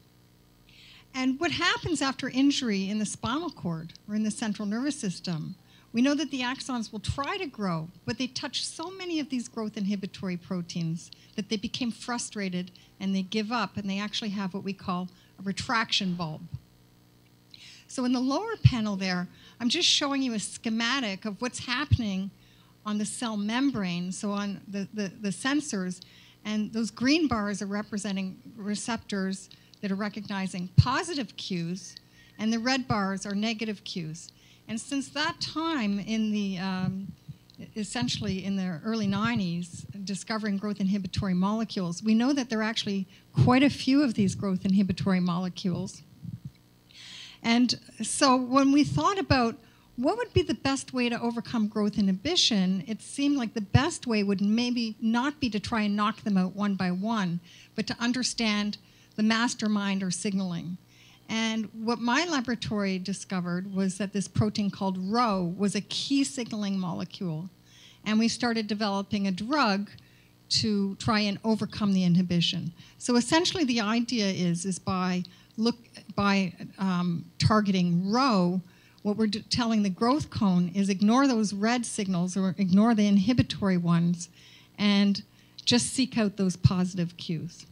And what happens after injury in the spinal cord or in the central nervous system? We know that the axons will try to grow, but they touch so many of these growth inhibitory proteins that they became frustrated and they give up, and they actually have what we call a retraction bulb. So in the lower panel there, I'm just showing you a schematic of what's happening on the cell membrane, so on the, the, the sensors, and those green bars are representing receptors that are recognizing positive cues, and the red bars are negative cues. And since that time, in the um, essentially in the early nineties, discovering growth inhibitory molecules, we know that there are actually quite a few of these growth inhibitory molecules. And so when we thought about what would be the best way to overcome growth inhibition, it seemed like the best way would maybe not be to try and knock them out one by one, but to understand the mastermind or signaling. And what my laboratory discovered was that this protein called R O was a key signaling molecule. And we started developing a drug to try and overcome the inhibition. So essentially the idea is, is by, look, by um, targeting R O, what we're telling the growth cone is ignore those red signals or ignore the inhibitory ones and just seek out those positive cues.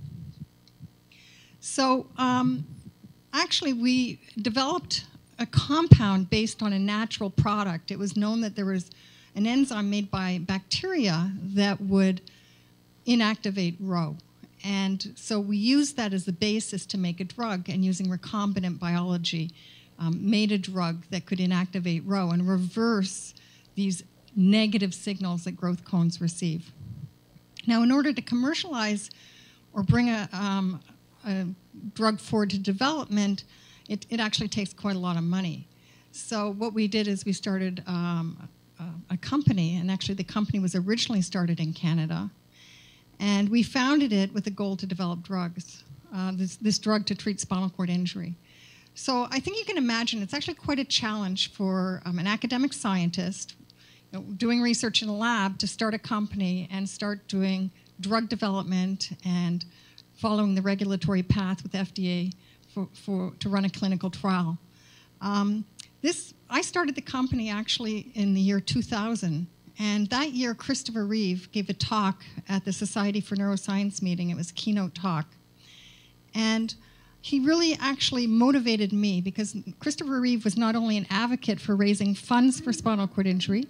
So um, actually we developed a compound based on a natural product. It was known that there was an enzyme made by bacteria that would inactivate R O. And so we used that as the basis to make a drug, and using recombinant biology, Um, made a drug that could inactivate R O and reverse these negative signals that growth cones receive. Now, in order to commercialize or bring a, um, a drug forward to development, it, it actually takes quite a lot of money. So what we did is we started um, a, a company, and actually the company was originally started in Canada, and we founded it with the goal to develop drugs, uh, this, this drug to treat spinal cord injury. So I think you can imagine it's actually quite a challenge for um, an academic scientist, you know, doing research in a lab, to start a company and start doing drug development and following the regulatory path with F D A for, for, to run a clinical trial. Um, this, I started the company actually in the year two thousand, and that year Christopher Reeve gave a talk at the Society for Neuroscience meeting. It was a keynote talk. And he really actually motivated me, because Christopher Reeve was not only an advocate for raising funds for spinal cord injury,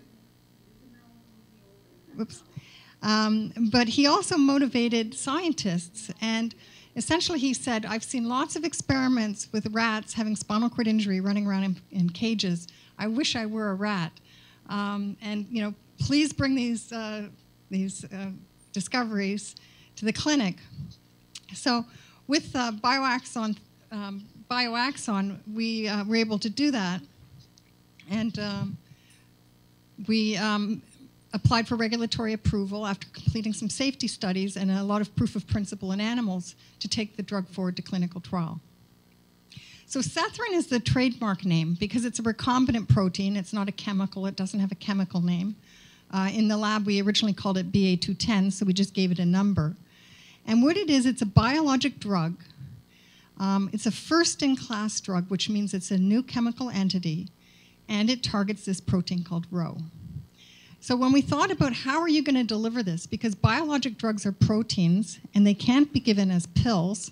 whoops, um, but he also motivated scientists. And essentially he said, I've seen lots of experiments with rats having spinal cord injury running around in, in cages. I wish I were a rat. Um, and, you know, please bring these, uh, these uh, discoveries to the clinic. So with uh, Bioaxon, um, Bioaxon, we uh, were able to do that. And um, we um, applied for regulatory approval after completing some safety studies and a lot of proof of principle in animals to take the drug forward to clinical trial. So Sethrin is the trademark name because it's a recombinant protein. It's not a chemical. It doesn't have a chemical name. Uh, in the lab, we originally called it B A two ten, so we just gave it a number. And what it is, it's a biologic drug. Um, it's a first-in-class drug, which means it's a new chemical entity, and it targets this protein called R O. So when we thought about how are you going to deliver this, because biologic drugs are proteins, and they can't be given as pills,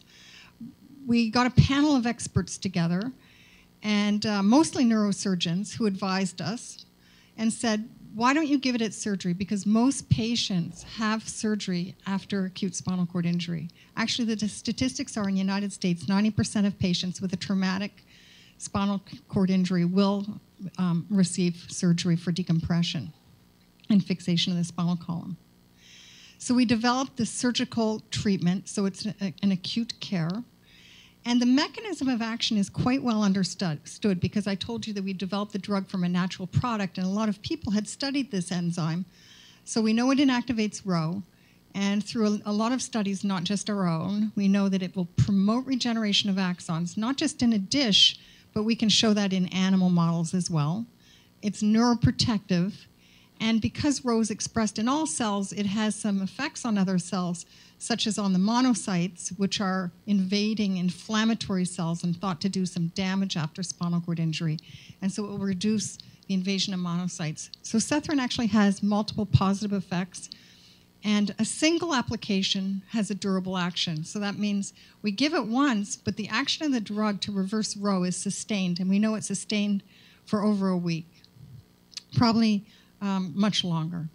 we got a panel of experts together, and uh, mostly neurosurgeons, who advised us and said, why don't you give it at surgery? Because most patients have surgery after acute spinal cord injury. Actually, the statistics are in the United States, ninety percent of patients with a traumatic spinal cord injury will um, receive surgery for decompression and fixation of the spinal column. So we developed this surgical treatment, so it's a, an acute care. And the mechanism of action is quite well understood, because I told you that we developed the drug from a natural product, and a lot of people had studied this enzyme. So we know it inactivates R O, and through a, a lot of studies, not just our own, we know that it will promote regeneration of axons, not just in a dish, but we can show that in animal models as well. It's neuroprotective, and because R O is expressed in all cells, it has some effects on other cells, such as on the monocytes, which are invading inflammatory cells and thought to do some damage after spinal cord injury. And so it will reduce the invasion of monocytes. So Sethrin actually has multiple positive effects, and a single application has a durable action. So that means we give it once, but the action of the drug to reverse R O is sustained, and we know it's sustained for over a week, probably um, much longer.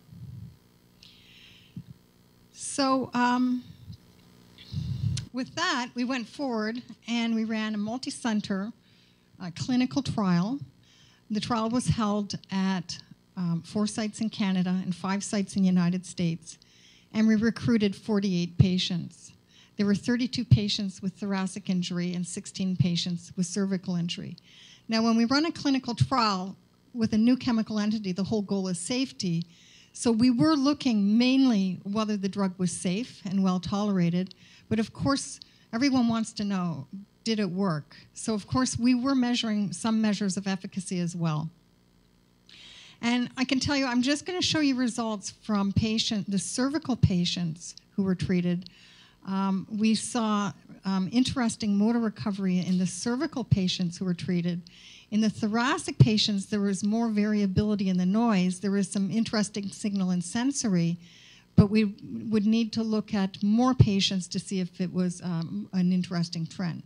So um, with that, we went forward and we ran a multi-center uh, clinical trial. The trial was held at um, four sites in Canada and five sites in the United States. and we recruited forty-eight patients. There were thirty-two patients with thoracic injury and sixteen patients with cervical injury. Now, when we run a clinical trial with a new chemical entity, the whole goal is safety. So we were looking mainly whether the drug was safe and well tolerated, but of course, everyone wants to know, did it work? So of course, we were measuring some measures of efficacy as well. And I can tell you, I'm just going to show you results from patient, the cervical patients who were treated. Um, we saw um, interesting motor recovery in the cervical patients who were treated. In the thoracic patients, there was more variability in the noise. There was some interesting signal in sensory, but we would need to look at more patients to see if it was um, an interesting trend.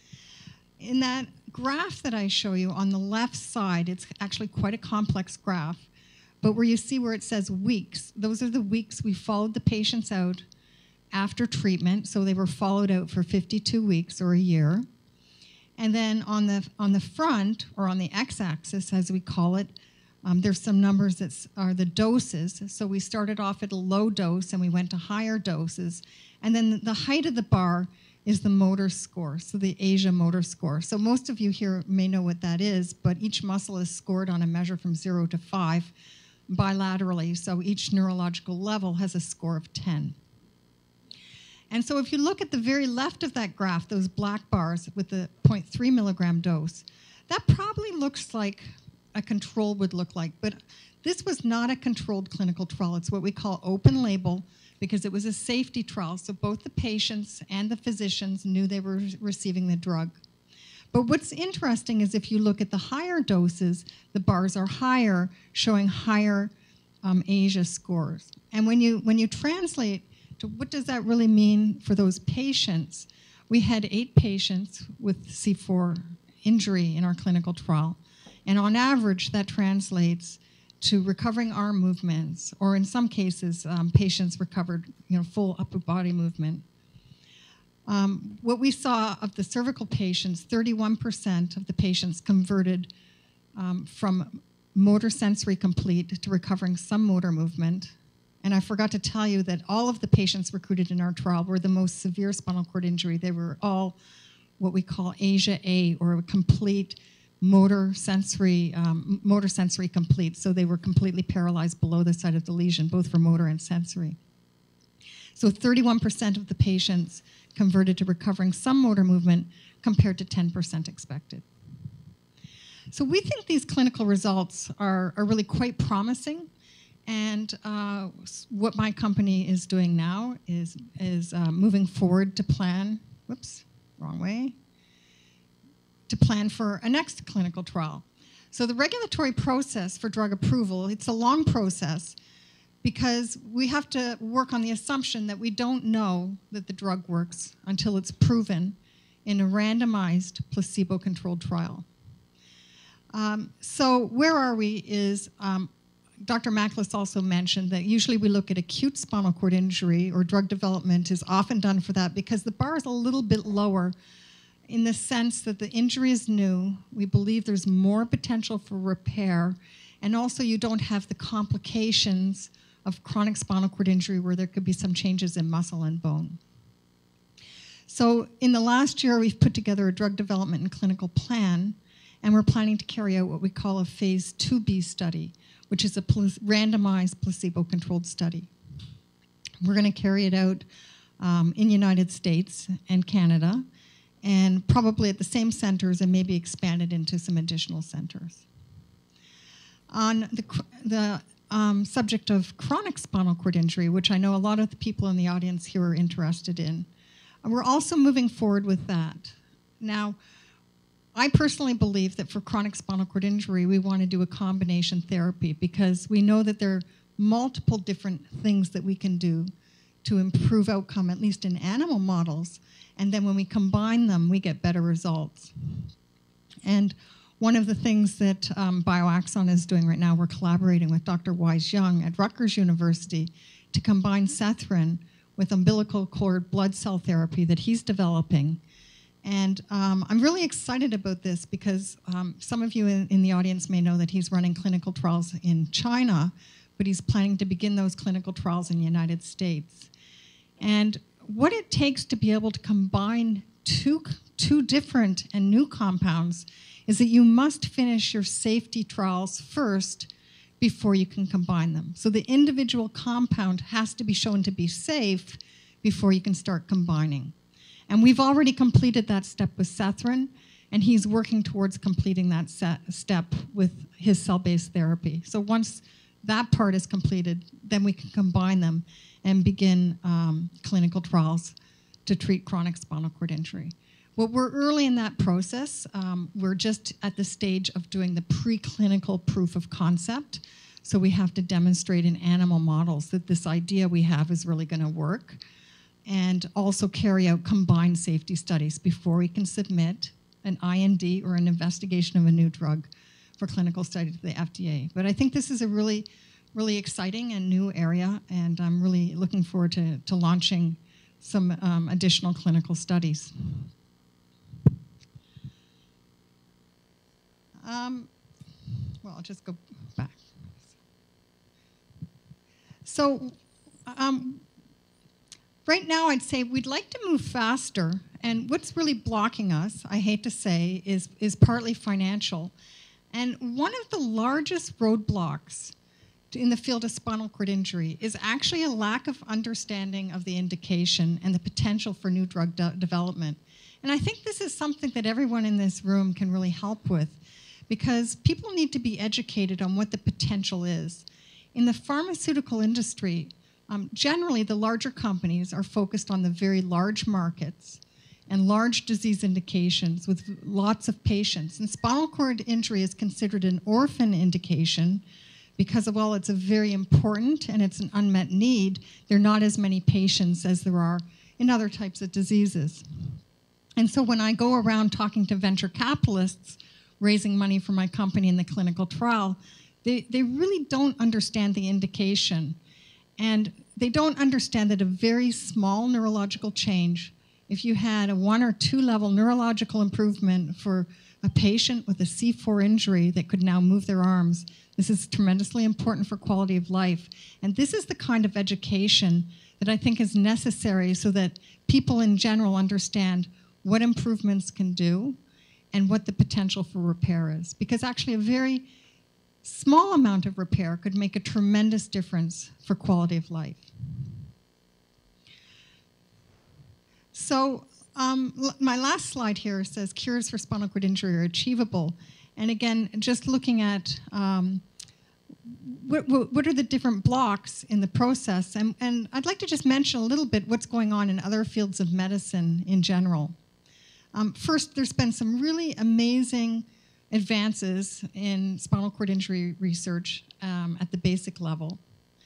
In that graph that I show you on the left side, it's actually quite a complex graph, but where you see where it says weeks, those are the weeks we followed the patients out after treatment, so they were followed out for fifty-two weeks or a year. And then on the, on the front, or on the x-axis as we call it, um, there's some numbers that are the doses. So we started off at a low dose and we went to higher doses. And then the height of the bar is the motor score, so the Asia motor score. So most of you here may know what that is, but each muscle is scored on a measure from zero to five bilaterally, so each neurological level has a score of ten. And so if you look at the very left of that graph, those black bars with the zero point three milligram dose, that probably looks like a control would look like, but this was not a controlled clinical trial. It's what we call open label, because it was a safety trial, so both the patients and the physicians knew they were receiving the drug. But what's interesting is if you look at the higher doses, the bars are higher, showing higher um, Asia scores. And when you, when you translate to what does that really mean for those patients, we had eight patients with C four injury in our clinical trial. And on average, that translates to recovering arm movements, or in some cases, um, patients recovered you know, full upper body movement. Um, what we saw of the cervical patients, thirty-one percent of the patients converted um, from motor sensory complete to recovering some motor movement. And I forgot to tell you that all of the patients recruited in our trial were the most severe spinal cord injury. They were all what we call Asia A, or a complete motor sensory, um, motor sensory complete. So they were completely paralyzed below the site of the lesion, both for motor and sensory. So thirty-one percent of the patients converted to recovering some motor movement compared to ten percent expected. So we think these clinical results are, are really quite promising. And uh, what my company is doing now is, is uh, moving forward to plan, whoops, wrong way, to plan for a next clinical trial. So the regulatory process for drug approval, it's a long process because we have to work on the assumption that we don't know that the drug works until it's proven in a randomized placebo-controlled trial. Um, so where are we is, um, Doctor Macklis also mentioned that usually we look at acute spinal cord injury, or drug development is often done for that because the bar is a little bit lower in the sense that the injury is new. We believe there's more potential for repair, and also you don't have the complications of chronic spinal cord injury where there could be some changes in muscle and bone. So in the last year, we've put together a drug development and clinical plan, and we're planning to carry out what we call a phase two B study, which is a randomized placebo-controlled study. We're going to carry it out um, in the United States and Canada, and probably at the same centers and maybe expanded into some additional centers. On the, the um, subject of chronic spinal cord injury, which I know a lot of the people in the audience here are interested in, we're also moving forward with that. Now, I personally believe that for chronic spinal cord injury, we want to do a combination therapy because we know that there are multiple different things that we can do to improve outcome, at least in animal models, and then when we combine them, we get better results. And one of the things that um, BioAxon is doing right now, we're collaborating with Doctor Wise Young at Rutgers University to combine Sethrin with umbilical cord blood cell therapy that he's developing. And um, I'm really excited about this because um, some of you in, in the audience may know that he's running clinical trials in China, but he's planning to begin those clinical trials in the United States. And what it takes to be able to combine two, two different and new compounds is that you must finish your safety trials first before you can combine them. So the individual compound has to be shown to be safe before you can start combining. And we've already completed that step with Sethrin, and he's working towards completing that step with his cell-based therapy. So once that part is completed, then we can combine them and begin um, clinical trials to treat chronic spinal cord injury. Well, we're early in that process. Um, we're just at the stage of doing the preclinical proof of concept. So we have to demonstrate in animal models that this idea we have is really going to work, and also carry out combined safety studies before we can submit an I N D or an investigation of a new drug for clinical study to the F D A. But I think this is a really, really exciting and new area, and I'm really looking forward to, to launching some um, additional clinical studies. Um, well, I'll just go back. So, um, right now, I'd say we'd like to move faster, and what's really blocking us, I hate to say, is, is partly financial. And one of the largest roadblocks in the field of spinal cord injury is actually a lack of understanding of the indication and the potential for new drug de development. And I think this is something that everyone in this room can really help with, because people need to be educated on what the potential is. In the pharmaceutical industry, Um, generally, the larger companies are focused on the very large markets and large disease indications with lots of patients. And spinal cord injury is considered an orphan indication because, while it's a very important and it's an unmet need, there are not as many patients as there are in other types of diseases. And so when I go around talking to venture capitalists, raising money for my company in the clinical trial, they, they really don't understand the indication. And they don't understand that a very small neurological change, if you had a one or two level neurological improvement for a patient with a C four injury that could now move their arms, this is tremendously important for quality of life. And this is the kind of education that I think is necessary so that people in general understand what improvements can do and what the potential for repair is. Because actually a very small amount of repair could make a tremendous difference for quality of life. So um, my last slide here says cures for spinal cord injury are achievable. And again, just looking at um, what, what are the different blocks in the process. And, and I'd like to just mention a little bit what's going on in other fields of medicine in general. Um, first, there's been some really amazing advances in spinal cord injury research um, at the basic level.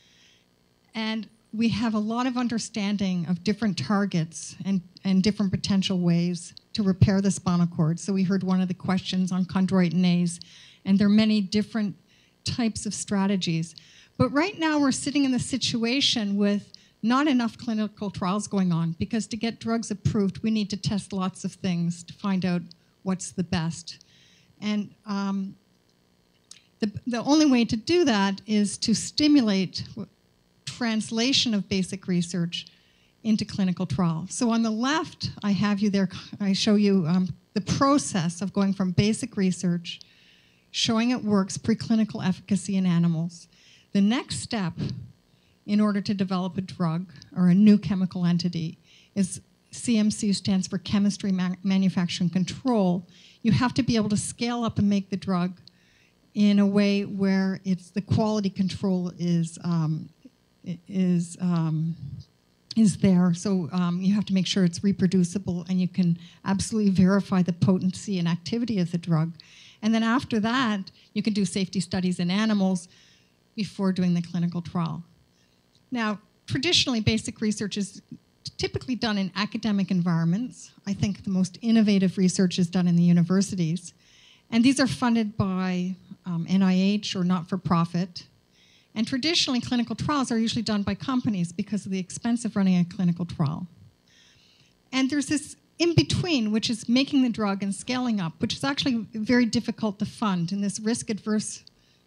And we have a lot of understanding of different targets and, and different potential ways to repair the spinal cord. So we heard one of the questions on chondroitinase, and there are many different types of strategies. But right now we're sitting in the situation with not enough clinical trials going on, because to get drugs approved, we need to test lots of things to find out what's the best. And um, the, the only way to do that is to stimulate translation of basic research into clinical trials. So on the left, I have you there, I show you um, the process of going from basic research, showing it works, preclinical efficacy in animals. The next step in order to develop a drug or a new chemical entity is C M C, stands for chemistry, man manufacturing control. You have to be able to scale up and make the drug in a way where it's the quality control is um, is um, is there. So um, you have to make sure it's reproducible, and you can absolutely verify the potency and activity of the drug. And then after that, you can do safety studies in animals before doing the clinical trial. Now, traditionally, basic research is typically done in academic environments. I think the most innovative research is done in the universities. And these are funded by um, N I H or not-for-profit. And traditionally, clinical trials are usually done by companies because of the expense of running a clinical trial. And there's this in-between, which is making the drug and scaling up, which is actually very difficult to fund in this risk-adverse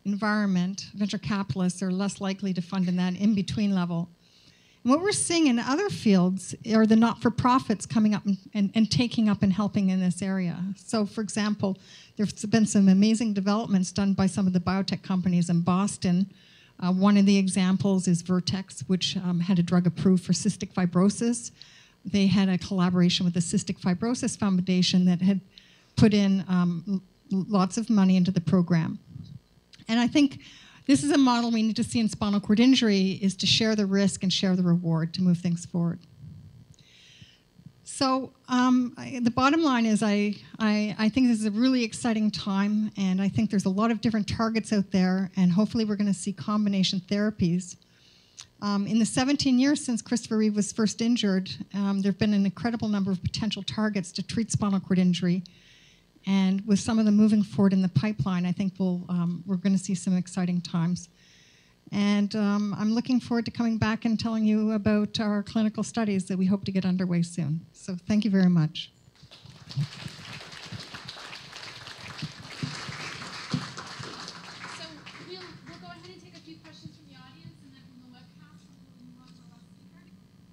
environment, venture capitalists are less likely to fund in that in-between level. And what we're seeing in other fields are the not-for-profits coming up and, and, and taking up and helping in this area. So, for example, there's been some amazing developments done by some of the biotech companies in Boston. Uh, one of the examples is Vertex, which um, had a drug approved for cystic fibrosis. They had a collaboration with the Cystic Fibrosis Foundation that had put in um, lots of money into the program. And I think this is a model we need to see in spinal cord injury, is to share the risk and share the reward to move things forward. So um, I, the bottom line is I, I, I think this is a really exciting time, and I think there's a lot of different targets out there, and hopefully we're going to see combination therapies. Um, in the seventeen years since Christopher Reeve was first injured, um, there have been an incredible number of potential targets to treat spinal cord injury. And with some of them moving forward in the pipeline, I think we'll, um, we're going to see some exciting times. And um, I'm looking forward to coming back and telling you about our clinical studies that we hope to get underway soon. So thank you very much. So we'll, we'll go ahead and take a few questions from the audience, and then from the webcast, we'll move on to our last speaker.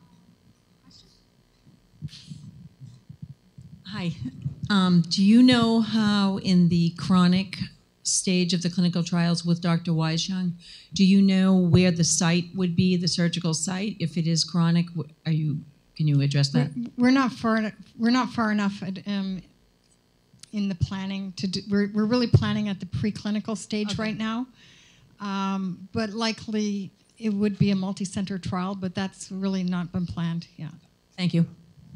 Um, questions? Hi. Um, do you know how in the chronic stage of the clinical trials with Doctor Weisjung, do you know where the site would be, the surgical site, if it is chronic? Are you, can you address that? We're not far, we're not far enough at, um, in the planning to do, we're, we're really planning at the preclinical stage Okay. right now. Um, but likely it would be a multi-center trial, but that's really not been planned yet. Thank you.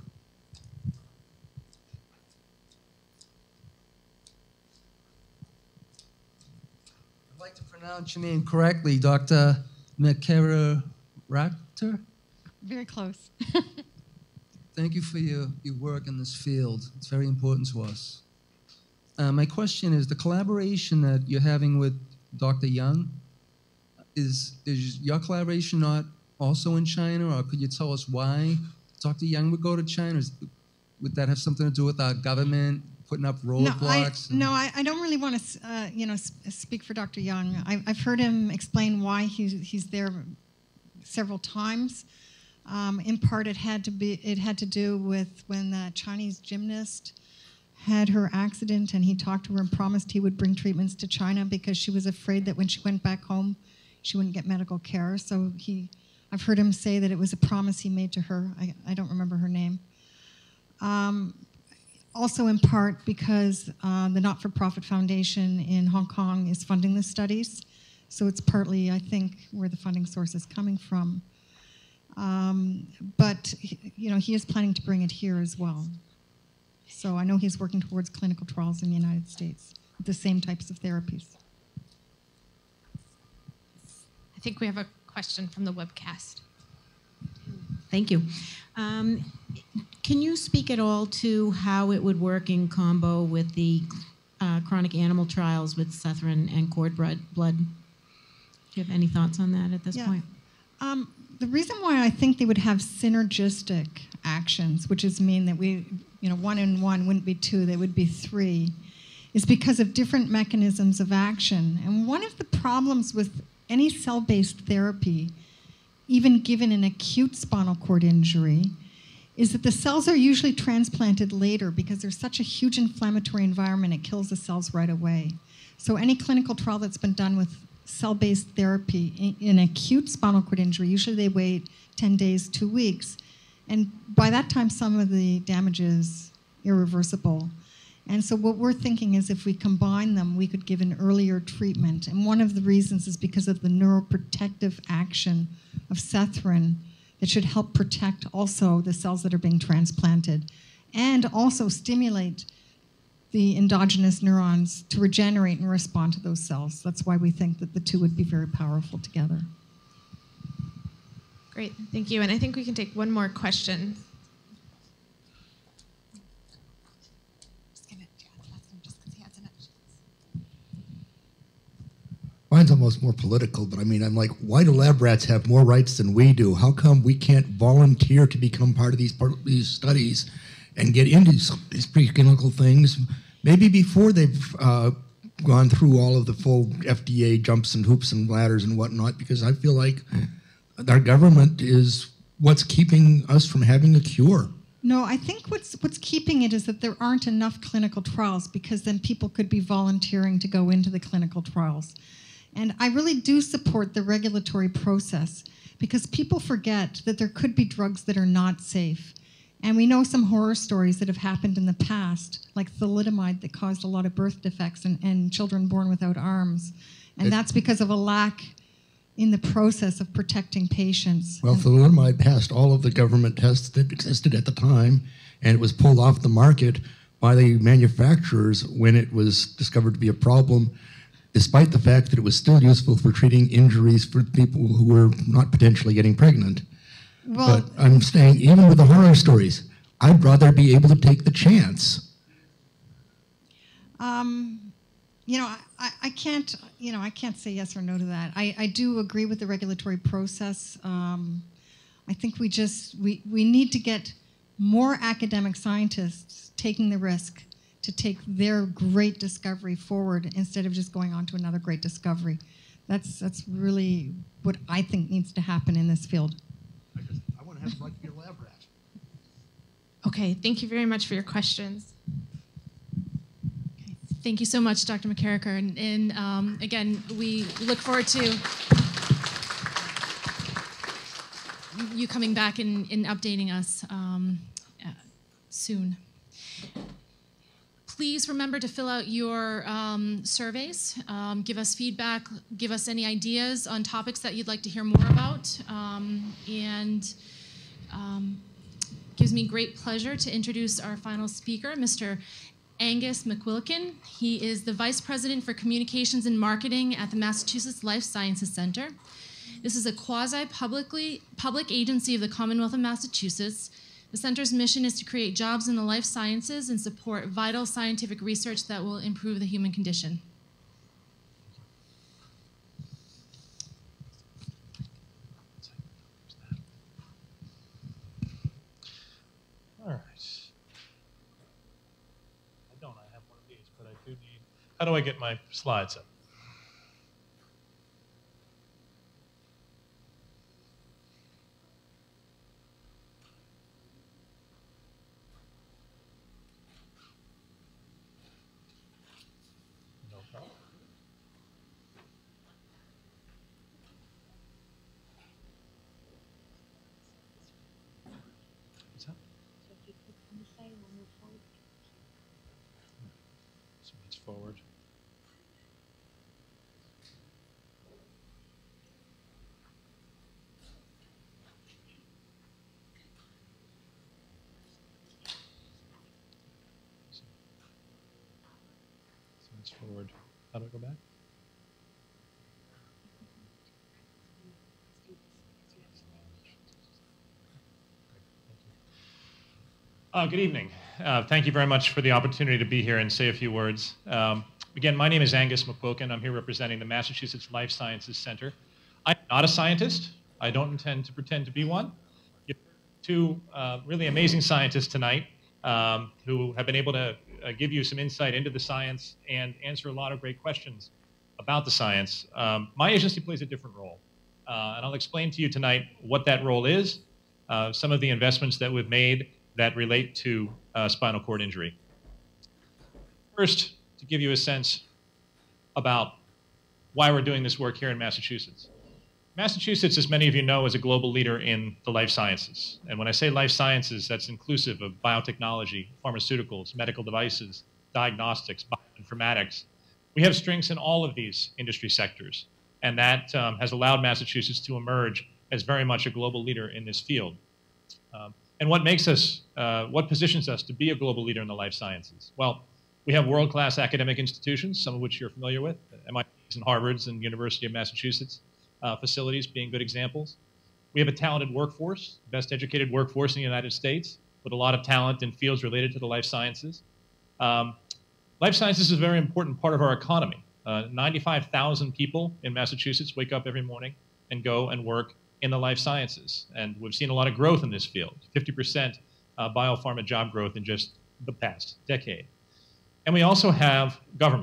I'd like to pronounce your name correctly, Doctor McCarrer-Rachter. Very close. Thank you for your, your work in this field. It's very important to us. Uh, my question is, the collaboration that you're having with Doctor Young, is, is your collaboration not also in China, or could you tell us why Doctor Young would go to China? Is, would that have something to do with our government putting up roadblocks? No, I, no, I, I don't really want to, uh, you know, speak for Doctor Young. I, I've heard him explain why he, he's there several times. Um, in part, it had to be, it had to do with when the Chinese gymnast had her accident, and he talked to her and promised he would bring treatments to China because she was afraid that when she went back home, she wouldn't get medical care. So he, I've heard him say that it was a promise he made to her. I, I don't remember her name. Um, also in part because uh, the not-for-profit foundation in Hong Kong is funding the studies. So it's partly, I think, where the funding source is coming from. Um, but, you know, he is planning to bring it here as well. So I know he's working towards clinical trials in the United States with the same types of therapies. I think we have a question from the webcast. Thank you. Um, can you speak at all to how it would work in combo with the uh, chronic animal trials with Sethrin and cord blood? Do you have any thoughts on that at this Yeah. point? Um, the reason why I think they would have synergistic actions, which is mean that we, you know, one and one wouldn't be two, they would be three, is because of different mechanisms of action. And one of the problems with any cell-based therapy, even given an acute spinal cord injury, is that the cells are usually transplanted later because there's such a huge inflammatory environment, it kills the cells right away. So any clinical trial that's been done with cell-based therapy in, in acute spinal cord injury, usually they wait ten days, two weeks. And by that time, some of the damage is irreversible. And so what we're thinking is if we combine them, we could give an earlier treatment. And one of the reasons is because of the neuroprotective action of Sethrin that should help protect also the cells that are being transplanted and also stimulate the endogenous neurons to regenerate and respond to those cells. That's why we think that the two would be very powerful together. Great, thank you. And I think we can take one more question. Mine's almost more political, but I mean, I'm like, why do lab rats have more rights than we do? How come we can't volunteer to become part of these, part of these studies and get into some, these preclinical things, maybe before they've uh, gone through all of the full F D A jumps and hoops and ladders and whatnot, because I feel like our government is what's keeping us from having a cure. No, I think what's what's keeping it is that there aren't enough clinical trials, because then people could be volunteering to go into the clinical trials. And I really do support the regulatory process, because people forget that there could be drugs that are not safe. And we know some horror stories that have happened in the past, like thalidomide, that caused a lot of birth defects and, and children born without arms. And It- that's because of a lack in the process of protecting patients. Well, And- thalidomide passed all of the government tests that existed at the time, and it was pulled off the market by the manufacturers when it was discovered to be a problem, despite the fact that it was still useful for treating injuries for people who were not potentially getting pregnant. well, But I'm saying, even with the horror stories, I'd rather be able to take the chance. Um, you know, I, I can't, you know, I can't say yes or no to that. I, I do agree with the regulatory process. Um, I think we just, we, we need to get more academic scientists taking the risk to take their great discovery forward instead of just going on to another great discovery. That's, that's really what I think needs to happen in this field. I want to have like your lab rat. Okay, thank you very much for your questions. Thank you so much, Doctor McCarricker. And, and um, again, we look forward to you coming back and, and updating us um, uh, soon. Please remember to fill out your um, surveys, um, give us feedback, give us any ideas on topics that you'd like to hear more about. Um, and um, gives me great pleasure to introduce our final speaker, Mister Angus McQuilkin. He is the Vice President for Communications and Marketing at the Massachusetts Life Sciences Center. This is a quasi-publicly public agency of the Commonwealth of Massachusetts. The center's mission is to create jobs in the life sciences and support vital scientific research that will improve the human condition. All right. I don't. I have one of these, but I do need. How do I get my slides up? No problem. What's that? So it's forward. So it's forward. How do I go back? Uh, good evening. Uh, thank you very much for the opportunity to be here and say a few words. Um, again, my name is Angus McQuilkin. I'm here representing the Massachusetts Life Sciences Center. I'm not a scientist. I don't intend to pretend to be one. You have two uh, really amazing scientists tonight um, who have been able to uh, give you some insight into the science and answer a lot of great questions about the science. Um, my agency plays a different role, uh, and I'll explain to you tonight what that role is, uh, some of the investments that we've made that relate to uh, spinal cord injury. First, to give you a sense about why we're doing this work here in Massachusetts. Massachusetts, as many of you know, is a global leader in the life sciences. And when I say life sciences, that's inclusive of biotechnology, pharmaceuticals, medical devices, diagnostics, bioinformatics. We have strengths in all of these industry sectors. And that um, has allowed Massachusetts to emerge as very much a global leader in this field. Um, And what makes us, uh, what positions us to be a global leader in the life sciences? Well, we have world-class academic institutions, some of which you're familiar with, M I T's and Harvard's and University of Massachusetts uh, facilities being good examples. We have a talented workforce, best educated workforce in the United States, with a lot of talent in fields related to the life sciences. Um, life sciences is a very important part of our economy. Uh, ninety-five thousand people in Massachusetts wake up every morning and go and work in the life sciences. And we've seen a lot of growth in this field, fifty percent uh, biopharma job growth in just the past decade. And we also have government.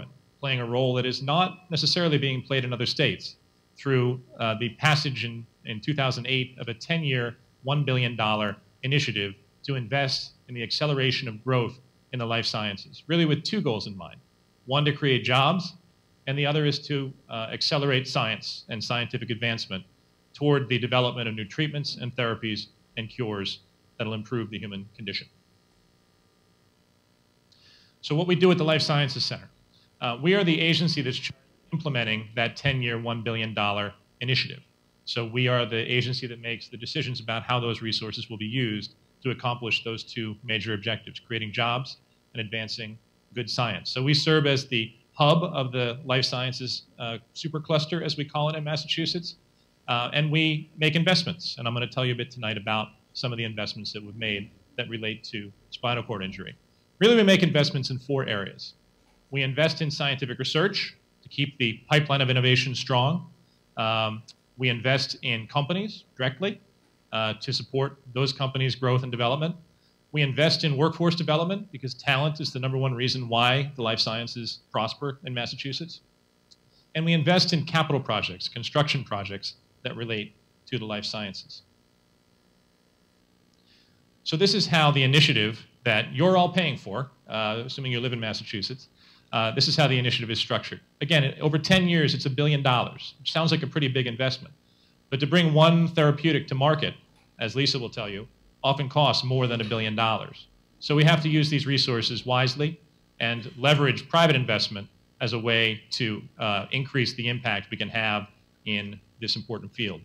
playing a role that is not necessarily being played in other states through uh, the passage in, in two thousand eight of a ten-year, one billion dollar initiative to invest in the acceleration of growth in the life sciences, really with two goals in mind. One, to create jobs, and the other is to uh, accelerate science and scientific advancement toward the development of new treatments and therapies and cures that'll improve the human condition. So what we do at the Life Sciences Center, uh, we are the agency that's implementing that ten-year, one billion dollar initiative. So we are the agency that makes the decisions about how those resources will be used to accomplish those two major objectives, creating jobs and advancing good science. So we serve as the hub of the life sciences uh, supercluster, as we call it in Massachusetts, uh, and we make investments. And I'm going to tell you a bit tonight about some of the investments that we've made that relate to spinal cord injury. Really, we make investments in four areas. We invest in scientific research to keep the pipeline of innovation strong. Um, we invest in companies directly uh, to support those companies' growth and development. We invest in workforce development because talent is the number one reason why the life sciences prosper in Massachusetts. And we invest in capital projects, construction projects that relate to the life sciences. So this is how the initiative that you're all paying for, uh, assuming you live in Massachusetts, uh, this is how the initiative is structured. Again, it, over ten years, it's a billion dollars, which sounds like a pretty big investment. But to bring one therapeutic to market, as Lisa will tell you, often costs more than a billion dollars. So we have to use these resources wisely and leverage private investment as a way to uh, increase the impact we can have in this important field.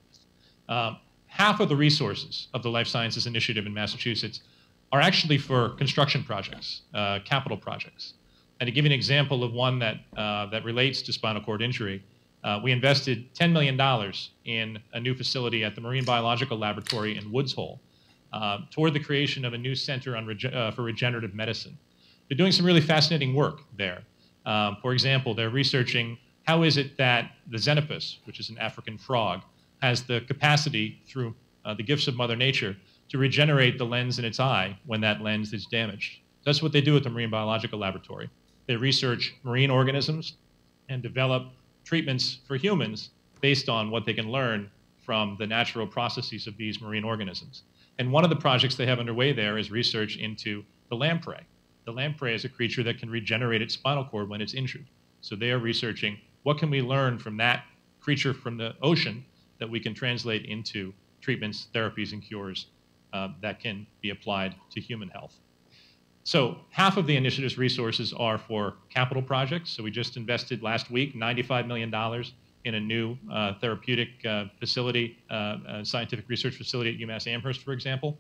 Um, half of the resources of the Life Sciences Initiative in Massachusetts are actually for construction projects, uh, capital projects. And to give you an example of one that, uh, that relates to spinal cord injury, uh, we invested ten million dollars in a new facility at the Marine Biological Laboratory in Woods Hole uh, toward the creation of a new center on rege uh, for regenerative medicine. They're doing some really fascinating work there. Um, for example, they're researching how is it that the xenopus, which is an African frog, has the capacity through uh, the gifts of Mother Nature to regenerate the lens in its eye when that lens is damaged. That's what they do at the Marine Biological Laboratory. They research marine organisms and develop treatments for humans based on what they can learn from the natural processes of these marine organisms. And one of the projects they have underway there is research into the lamprey. The lamprey is a creature that can regenerate its spinal cord when it's injured. So they are researching what can we learn from that creature from the ocean that we can translate into treatments, therapies, and cures uh, that can be applied to human health. So half of the initiative's resources are for capital projects. So we just invested last week ninety-five million dollars in a new uh, therapeutic uh, facility, uh, uh, scientific research facility at UMass Amherst, for example.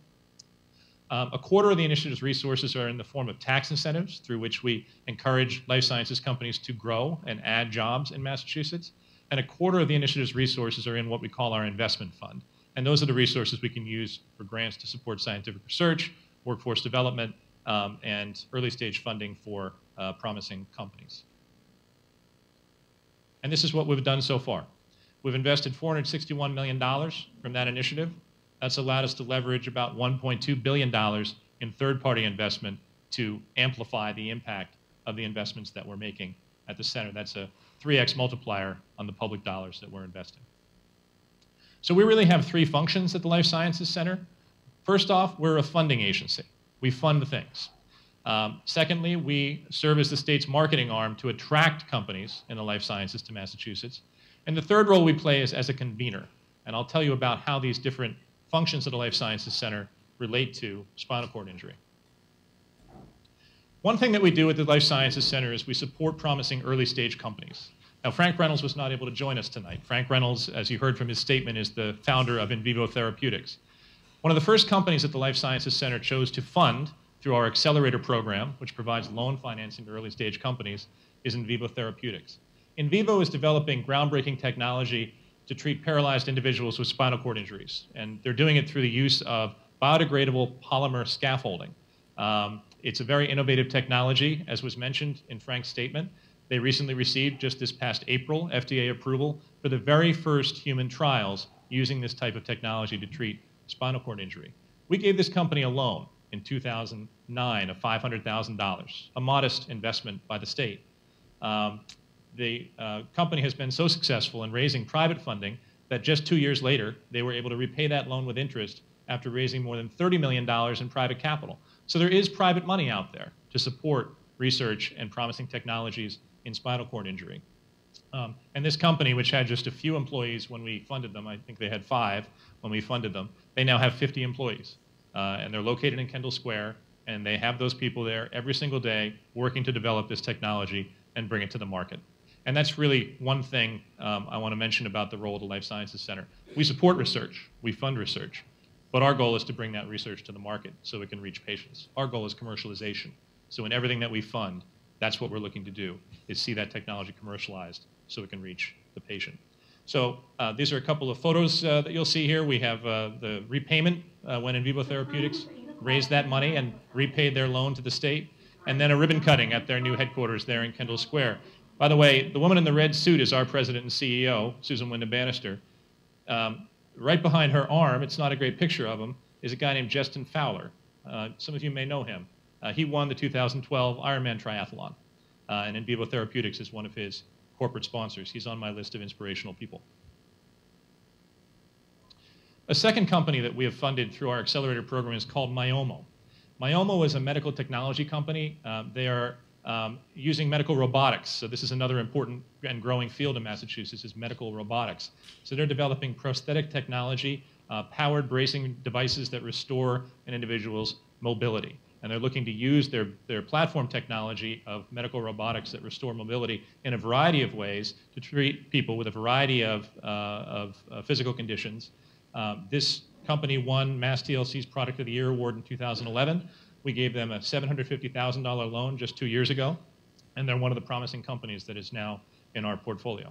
Um, a quarter of the initiative's resources are in the form of tax incentives through which we encourage life sciences companies to grow and add jobs in Massachusetts. And a quarter of the initiative's resources are in what we call our investment fund. And those are the resources we can use for grants to support scientific research, workforce development, um, and early stage funding for uh, promising companies. And this is what we've done so far. We've invested four hundred sixty-one million dollars from that initiative. That's allowed us to leverage about one point two billion dollars in third-party investment to amplify the impact of the investments that we're making at the center. That's a three X multiplier on the public dollars that we're investing. So we really have three functions at the Life Sciences Center. First off, we're a funding agency. We fund things. Um, secondly, we serve as the state's marketing arm to attract companies in the life sciences to Massachusetts. And the third role we play is as a convener. And I'll tell you about how these different functions of the Life Sciences Center relate to spinal cord injury. One thing that we do at the Life Sciences Center is we support promising early stage companies. Now, Frank Reynolds was not able to join us tonight. Frank Reynolds, as you heard from his statement, is the founder of In Vivo Therapeutics. One of the first companies that the Life Sciences Center chose to fund through our accelerator program, which provides loan financing to early stage companies, is In Vivo Therapeutics. In Vivo is developing groundbreaking technology to treat paralyzed individuals with spinal cord injuries. And they're doing it through the use of biodegradable polymer scaffolding. Um, it's a very innovative technology, as was mentioned in Frank's statement. They recently received, just this past April, F D A approval for the very first human trials using this type of technology to treat spinal cord injury. We gave this company a loan in two thousand nine of five hundred thousand dollars, a modest investment by the state. Um, the uh, company has been so successful in raising private funding that just two years later, they were able to repay that loan with interest after raising more than thirty million dollars in private capital. So there is private money out there to support research and promising technologies in spinal cord injury. Um, and this company, which had just a few employees when we funded them, I think they had five when we funded them, they now have fifty employees. Uh, and they're located in Kendall Square, and they have those people there every single day working to develop this technology and bring it to the market. And that's really one thing um, I want to mention about the role of the Life Sciences Center. We support research, we fund research, but our goal is to bring that research to the market so it can reach patients. Our goal is commercialization. So in everything that we fund, that's what we're looking to do, is see that technology commercialized so it can reach the patient. So uh, these are a couple of photos uh, that you'll see here. We have uh, the repayment uh, when In Vivo Therapeutics raised that money and repaid their loan to the state, and then a ribbon cutting at their new headquarters there in Kendall Square. By the way, the woman in the red suit is our president and C E O, Susan Wyndham Bannister. Um, right behind her arm, it's not a great picture of him, is a guy named Justin Fowler. Uh, some of you may know him. Uh, he won the two thousand twelve Ironman Triathlon, uh, and In Vivo Therapeutics is one of his corporate sponsors. He's on my list of inspirational people. A second company that we have funded through our accelerator program is called Myomo. Myomo is a medical technology company. Uh, they are Um, using medical robotics. So this is another important and growing field in Massachusetts, is medical robotics. So they're developing prosthetic technology, uh, powered bracing devices that restore an individual's mobility. And they're looking to use their, their platform technology of medical robotics that restore mobility in a variety of ways to treat people with a variety of, uh, of uh, physical conditions. Um, this company won Mass T L C's Product of the Year award in two thousand eleven. We gave them a seven hundred fifty thousand dollar loan just two years ago, and they're one of the promising companies that is now in our portfolio.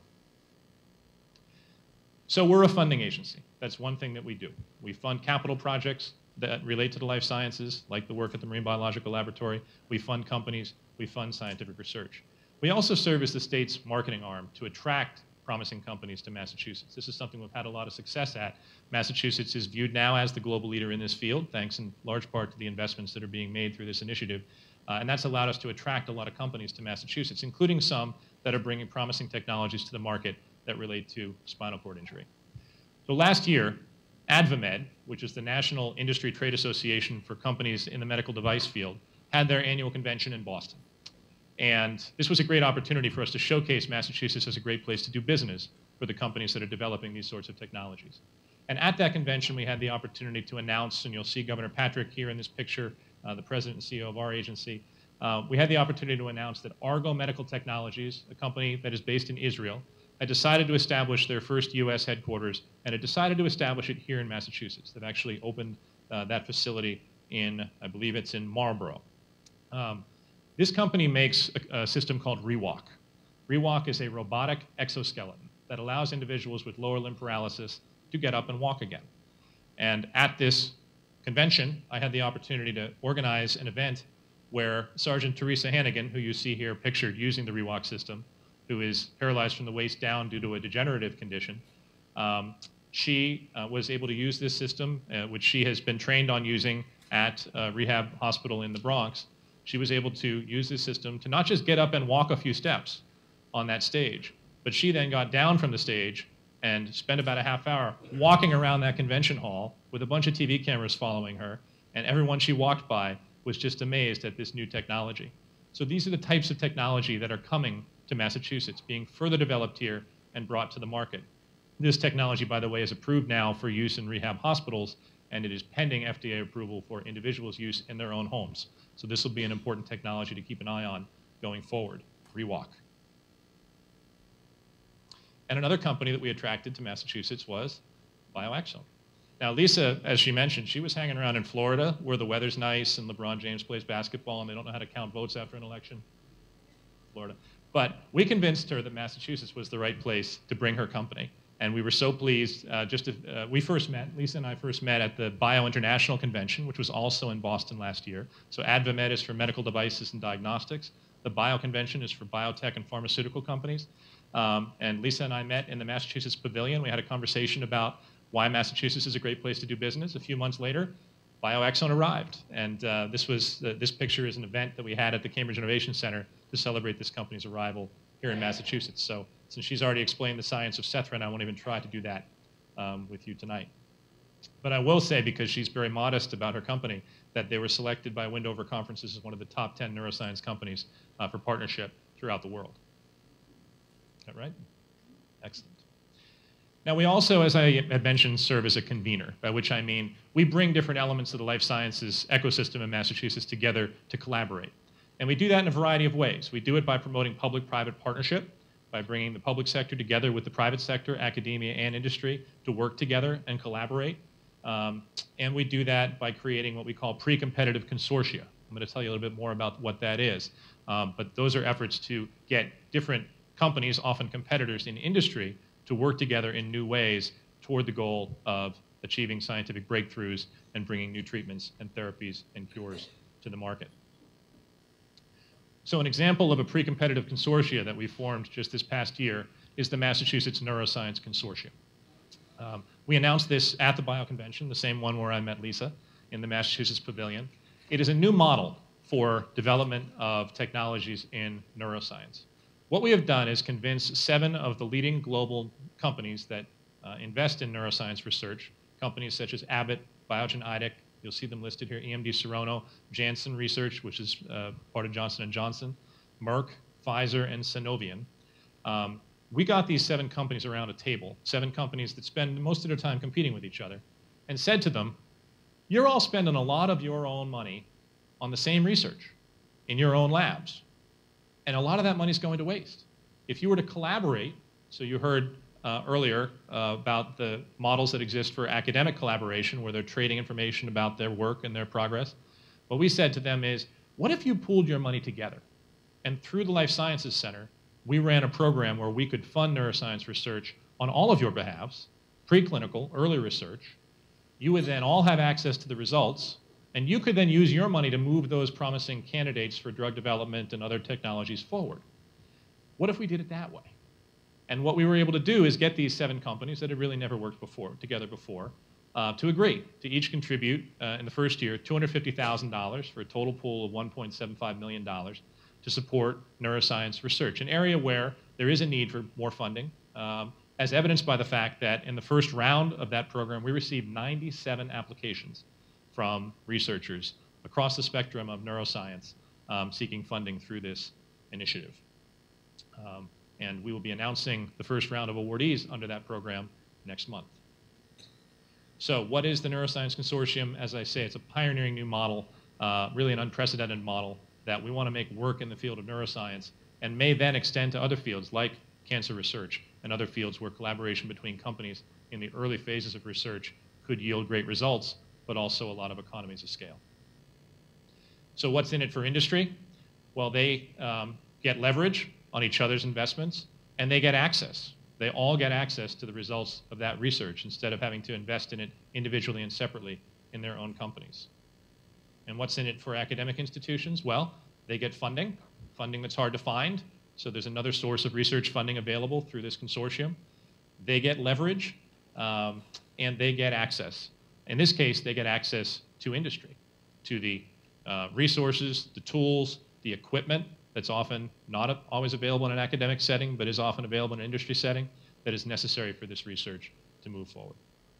So we're a funding agency. That's one thing that we do. We fund capital projects that relate to the life sciences, like the work at the Marine Biological Laboratory. We fund companies. We fund scientific research. We also serve as the state's marketing arm to attract promising companies to Massachusetts. This is something we've had a lot of success at. Massachusetts is viewed now as the global leader in this field, thanks in large part to the investments that are being made through this initiative. Uh, and that's allowed us to attract a lot of companies to Massachusetts, including some that are bringing promising technologies to the market that relate to spinal cord injury. So last year, AdvaMed, which is the National Industry Trade Association for companies in the medical device field, had their annual convention in Boston. And this was a great opportunity for us to showcase Massachusetts as a great place to do business for the companies that are developing these sorts of technologies. And at that convention, we had the opportunity to announce, and you'll see Governor Patrick here in this picture, uh, the president and C E O of our agency. Uh, we had the opportunity to announce that Argo Medical Technologies, a company that is based in Israel, had decided to establish their first U S headquarters, and had decided to establish it here in Massachusetts. They've actually opened uh, that facility in, I believe it's in Marlborough. Um, This company makes a, a system called ReWalk. ReWalk is a robotic exoskeleton that allows individuals with lower limb paralysis to get up and walk again. And at this convention, I had the opportunity to organize an event where Sergeant Teresa Hannigan, who you see here pictured using the ReWalk system, who is paralyzed from the waist down due to a degenerative condition, um, she uh, was able to use this system, uh, which she has been trained on using at a rehab hospital in the Bronx. She was able to use this system to not just get up and walk a few steps on that stage, but she then got down from the stage and spent about a half hour walking around that convention hall with a bunch of T V cameras following her, and everyone she walked by was just amazed at this new technology. So these are the types of technology that are coming to Massachusetts, being further developed here and brought to the market. This technology, by the way, is approved now for use in rehab hospitals, and it is pending F D A approval for individuals' use in their own homes. So this will be an important technology to keep an eye on going forward, ReWalk. And another company that we attracted to Massachusetts was BioAxone. Now, Lisa, as she mentioned, she was hanging around in Florida where the weather's nice and LeBron James plays basketball and they don't know how to count votes after an election. Florida. But we convinced her that Massachusetts was the right place to bring her company. And we were so pleased. Uh, just to, uh, we first met, Lisa and I first met at the Bio International Convention, which was also in Boston last year. So AdvaMed is for medical devices and diagnostics. The Bio Convention is for biotech and pharmaceutical companies. Um, and Lisa and I met in the Massachusetts Pavilion. We had a conversation about why Massachusetts is a great place to do business. A few months later, BioAxone arrived. And uh, this was, uh, this picture is an event that we had at the Cambridge Innovation Center to celebrate this company's arrival here in Massachusetts. So since she's already explained the science of Sethrin, I won't even try to do that um, with you tonight. But I will say, because she's very modest about her company, that they were selected by Windover Conferences as one of the top ten neuroscience companies uh, for partnership throughout the world. Is that right? Excellent. Now, we also, as I had mentioned, serve as a convener, by which I mean we bring different elements of the life sciences ecosystem in Massachusetts together to collaborate. And we do that in a variety of ways. We do it by promoting public-private partnership, by bringing the public sector together with the private sector, academia, and industry to work together and collaborate. Um, and we do that by creating what we call pre-competitive consortia. I'm going to tell you a little bit more about what that is. Um, but those are efforts to get different companies, often competitors in industry, to work together in new ways toward the goal of achieving scientific breakthroughs and bringing new treatments and therapies and cures to the market. So an example of a pre-competitive consortia that we formed just this past year is the Massachusetts Neuroscience Consortium. Um, we announced this at the BioConvention, the same one where I met Lisa, in the Massachusetts Pavilion. It is a new model for development of technologies in neuroscience. What we have done is convince seven of the leading global companies that uh, invest in neuroscience research, companies such as Abbott, Biogen Idec, you'll see them listed here, E M D Serono, Janssen Research, which is uh, part of Johnson and Johnson, Merck, Pfizer, and Sanofian. Um, we got these seven companies around a table, seven companies that spend most of their time competing with each other, and said to them, you're all spending a lot of your own money on the same research in your own labs. And a lot of that money is going to waste. If you were to collaborate, so you heard uh, earlier uh, about the models that exist for academic collaboration where they're trading information about their work and their progress. What we said to them is, what if you pooled your money together? And through the Life Sciences Center, we ran a program where we could fund neuroscience research on all of your behalves, preclinical, early research. You would then all have access to the results, and you could then use your money to move those promising candidates for drug development and other technologies forward. What if we did it that way? And what we were able to do is get these seven companies that had really never worked before, together before, uh, to agree to each contribute uh, in the first year two hundred fifty thousand dollars for a total pool of one point seven five million dollars to support neuroscience research, an area where there is a need for more funding, um, as evidenced by the fact that in the first round of that program, we received ninety-seven applications from researchers across the spectrum of neuroscience um, seeking funding through this initiative. Um, and we will be announcing the first round of awardees under that program next month. So what is the Neuroscience Consortium? As I say, it's a pioneering new model, uh, really an unprecedented model that we want to make work in the field of neuroscience and may then extend to other fields like cancer research and other fields where collaboration between companies in the early phases of research could yield great results, but also a lot of economies of scale. So what's in it for industry? Well, they um, get leverage on each other's investments, and they get access. They all get access to the results of that research instead of having to invest in it individually and separately in their own companies. And what's in it for academic institutions? Well, they get funding, funding that's hard to find. So there's another source of research funding available through this consortium. They get leverage, um, and they get access. In this case, they get access to industry, to the uh, resources, the tools, the equipment that's often not always available in an academic setting, but is often available in an industry setting that is necessary for this research to move forward.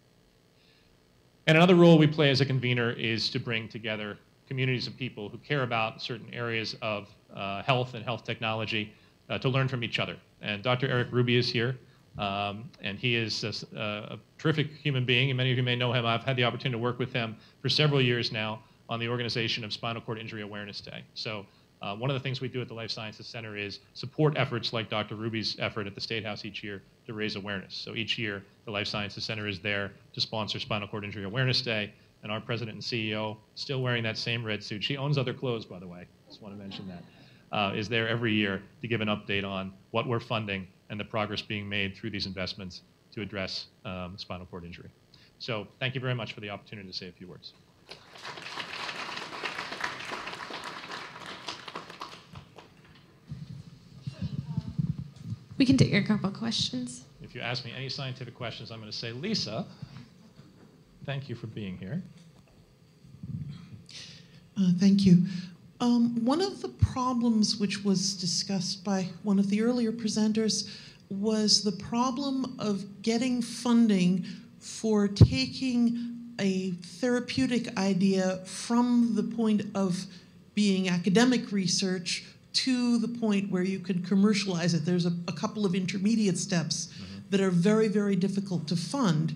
And another role we play as a convener is to bring together communities of people who care about certain areas of uh, health and health technology uh, to learn from each other. And Doctor Eric Ruby is here. Um, and he is a, a terrific human being, and many of you may know him. I've had the opportunity to work with him for several years now on the organization of Spinal Cord Injury Awareness Day. So uh, one of the things we do at the Life Sciences Center is support efforts like Doctor Ruby's effort at the State House each year to raise awareness. So each year, the Life Sciences Center is there to sponsor Spinal Cord Injury Awareness Day, and our president and C E O, still wearing that same red suit. She owns other clothes, by the way. Just want to mention that. Uh, is there every year to give an update on what we're funding and the progress being made through these investments to address um, spinal cord injury. So thank you very much for the opportunity to say a few words. We can take a couple questions. If you ask me any scientific questions, I'm going to say, Lisa, thank you for being here. Uh, thank you. Um, one of the problems which was discussed by one of the earlier presenters was the problem of getting funding for taking a therapeutic idea from the point of being academic research to the point where you could commercialize it. There's a, a couple of intermediate steps mm-hmm. that are very, very difficult to fund.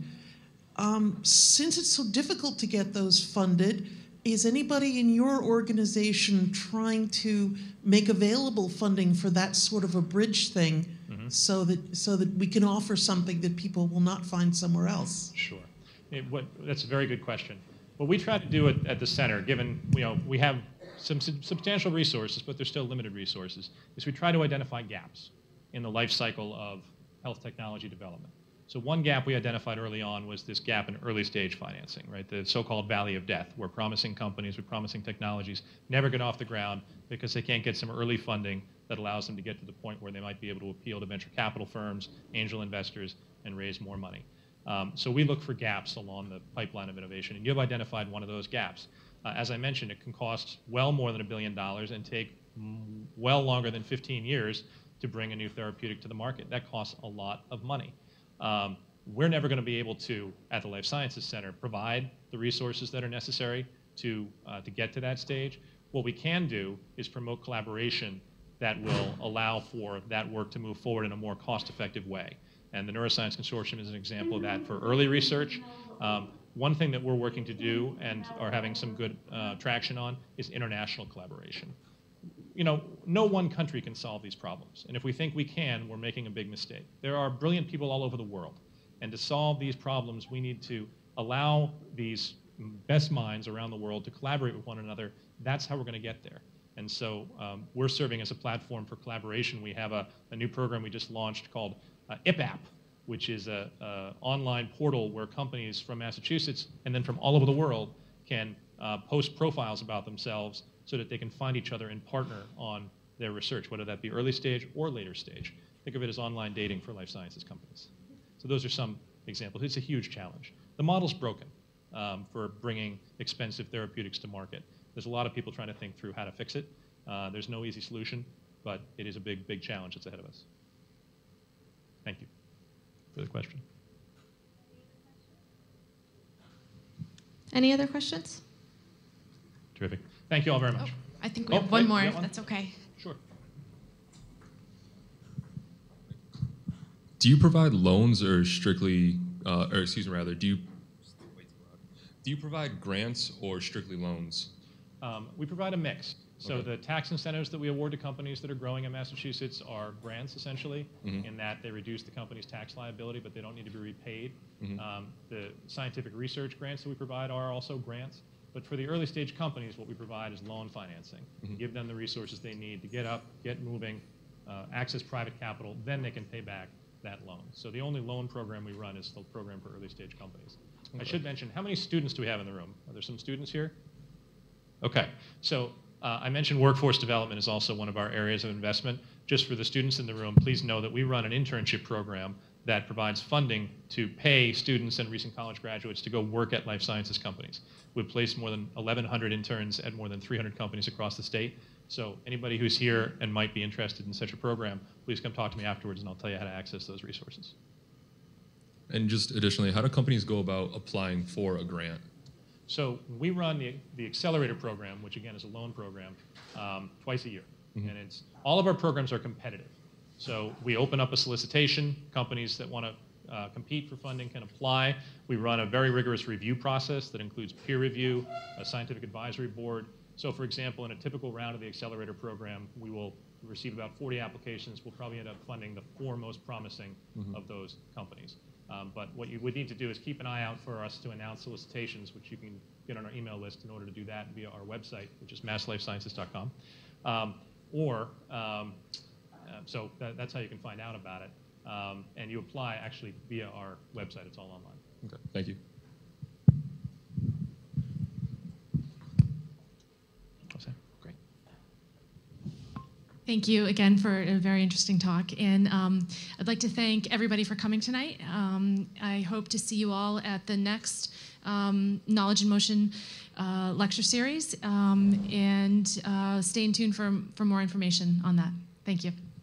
Um, since it's so difficult to get those funded, is anybody in your organization trying to make available funding for that sort of a bridge thing mm-hmm. so that so that we can offer something that people will not find somewhere else? Sure. It, what, that's a very good question. What we try to do at, at the center, given you know we have some sub- substantial resources, but they're still limited resources, is we try to identify gaps in the life cycle of health technology development. So one gap we identified early on was this gap in early stage financing, right? The so-called valley of death, where promising companies with promising technologies never get off the ground because they can't get some early funding that allows them to get to the point where they might be able to appeal to venture capital firms, angel investors, and raise more money. Um, so we look for gaps along the pipeline of innovation, and you've identified one of those gaps. Uh, as I mentioned, it can cost well more than a billion dollars and take m- well longer than fifteen years to bring a new therapeutic to the market. That costs a lot of money. Um, we're never going to be able to, at the Life Sciences Center, provide the resources that are necessary to, uh, to get to that stage. What we can do is promote collaboration that will allow for that work to move forward in a more cost-effective way. And the Neuroscience Consortium is an example of that for early research. Um, one thing that we're working to do and are having some good uh, traction on is international collaboration. You know, no one country can solve these problems. And if we think we can, we're making a big mistake. There are brilliant people all over the world. And to solve these problems, we need to allow these best minds around the world to collaborate with one another. That's how we're going to get there. And so um, we're serving as a platform for collaboration. We have a, a new program we just launched called uh, I P A P, which is an online portal where companies from Massachusetts and then from all over the world can uh, post profiles about themselves so that they can find each other and partner on their research, whether that be early stage or later stage. Think of it as online dating for life sciences companies. So those are some examples. It's a huge challenge. The model's broken um, for bringing expensive therapeutics to market. There's a lot of people trying to think through how to fix it. Uh, there's no easy solution, but it is a big, big challenge that's ahead of us. Thank you for the question. Any other questions? Terrific. Thank you all very much. Oh, I think we oh, have one wait, more, you if one? that's okay. Sure. Do you provide loans or strictly, uh, or excuse me, rather, do you, do you provide grants or strictly loans? Um, we provide a mix. So Okay. the tax incentives that we award to companies that are growing in Massachusetts are grants, essentially, Mhm. in that they reduce the company's tax liability, but they don't need to be repaid. Mhm. Um, the scientific research grants that we provide are also grants. But for the early stage companies, what we provide is loan financing. Mhm. Give them the resources they need to get up, get moving, uh, access private capital, then they can pay back that loan. So the only loan program we run is the program for early stage companies. I should mention, how many students do we have in the room? Are there some students here? Okay, so uh, I mentioned workforce development is also one of our areas of investment. Just for the students in the room, please know that we run an internship program that provides funding to pay students and recent college graduates to go work at life sciences companies. We've placed more than eleven hundred interns at more than three hundred companies across the state. So anybody who's here and might be interested in such a program, please come talk to me afterwards and I'll tell you how to access those resources. And just additionally, how do companies go about applying for a grant? So we run the, the accelerator program, which again is a loan program, um, twice a year. Mm-hmm. And it's all of our programs are competitive. So we open up a solicitation. Companies that want to uh, compete for funding can apply. We run a very rigorous review process that includes peer review, a scientific advisory board. So for example, in a typical round of the accelerator program, we will receive about forty applications. We'll probably end up funding the four most promising mm-hmm. of those companies. Um, but what you would need to do is keep an eye out for us to announce solicitations, which you can get on our email list in order to do that via our website, which is mass life sciences dot com. Um, or, um, uh, so that, that's how you can find out about it. Um, and you apply actually via our website. It's all online. Okay, thank you. Great. Thank you again for a very interesting talk. And um, I'd like to thank everybody for coming tonight. Um, I hope to see you all at the next um, Knowledge in Motion uh, lecture series, um, and uh, stay in tune for, for more information on that. Thank you.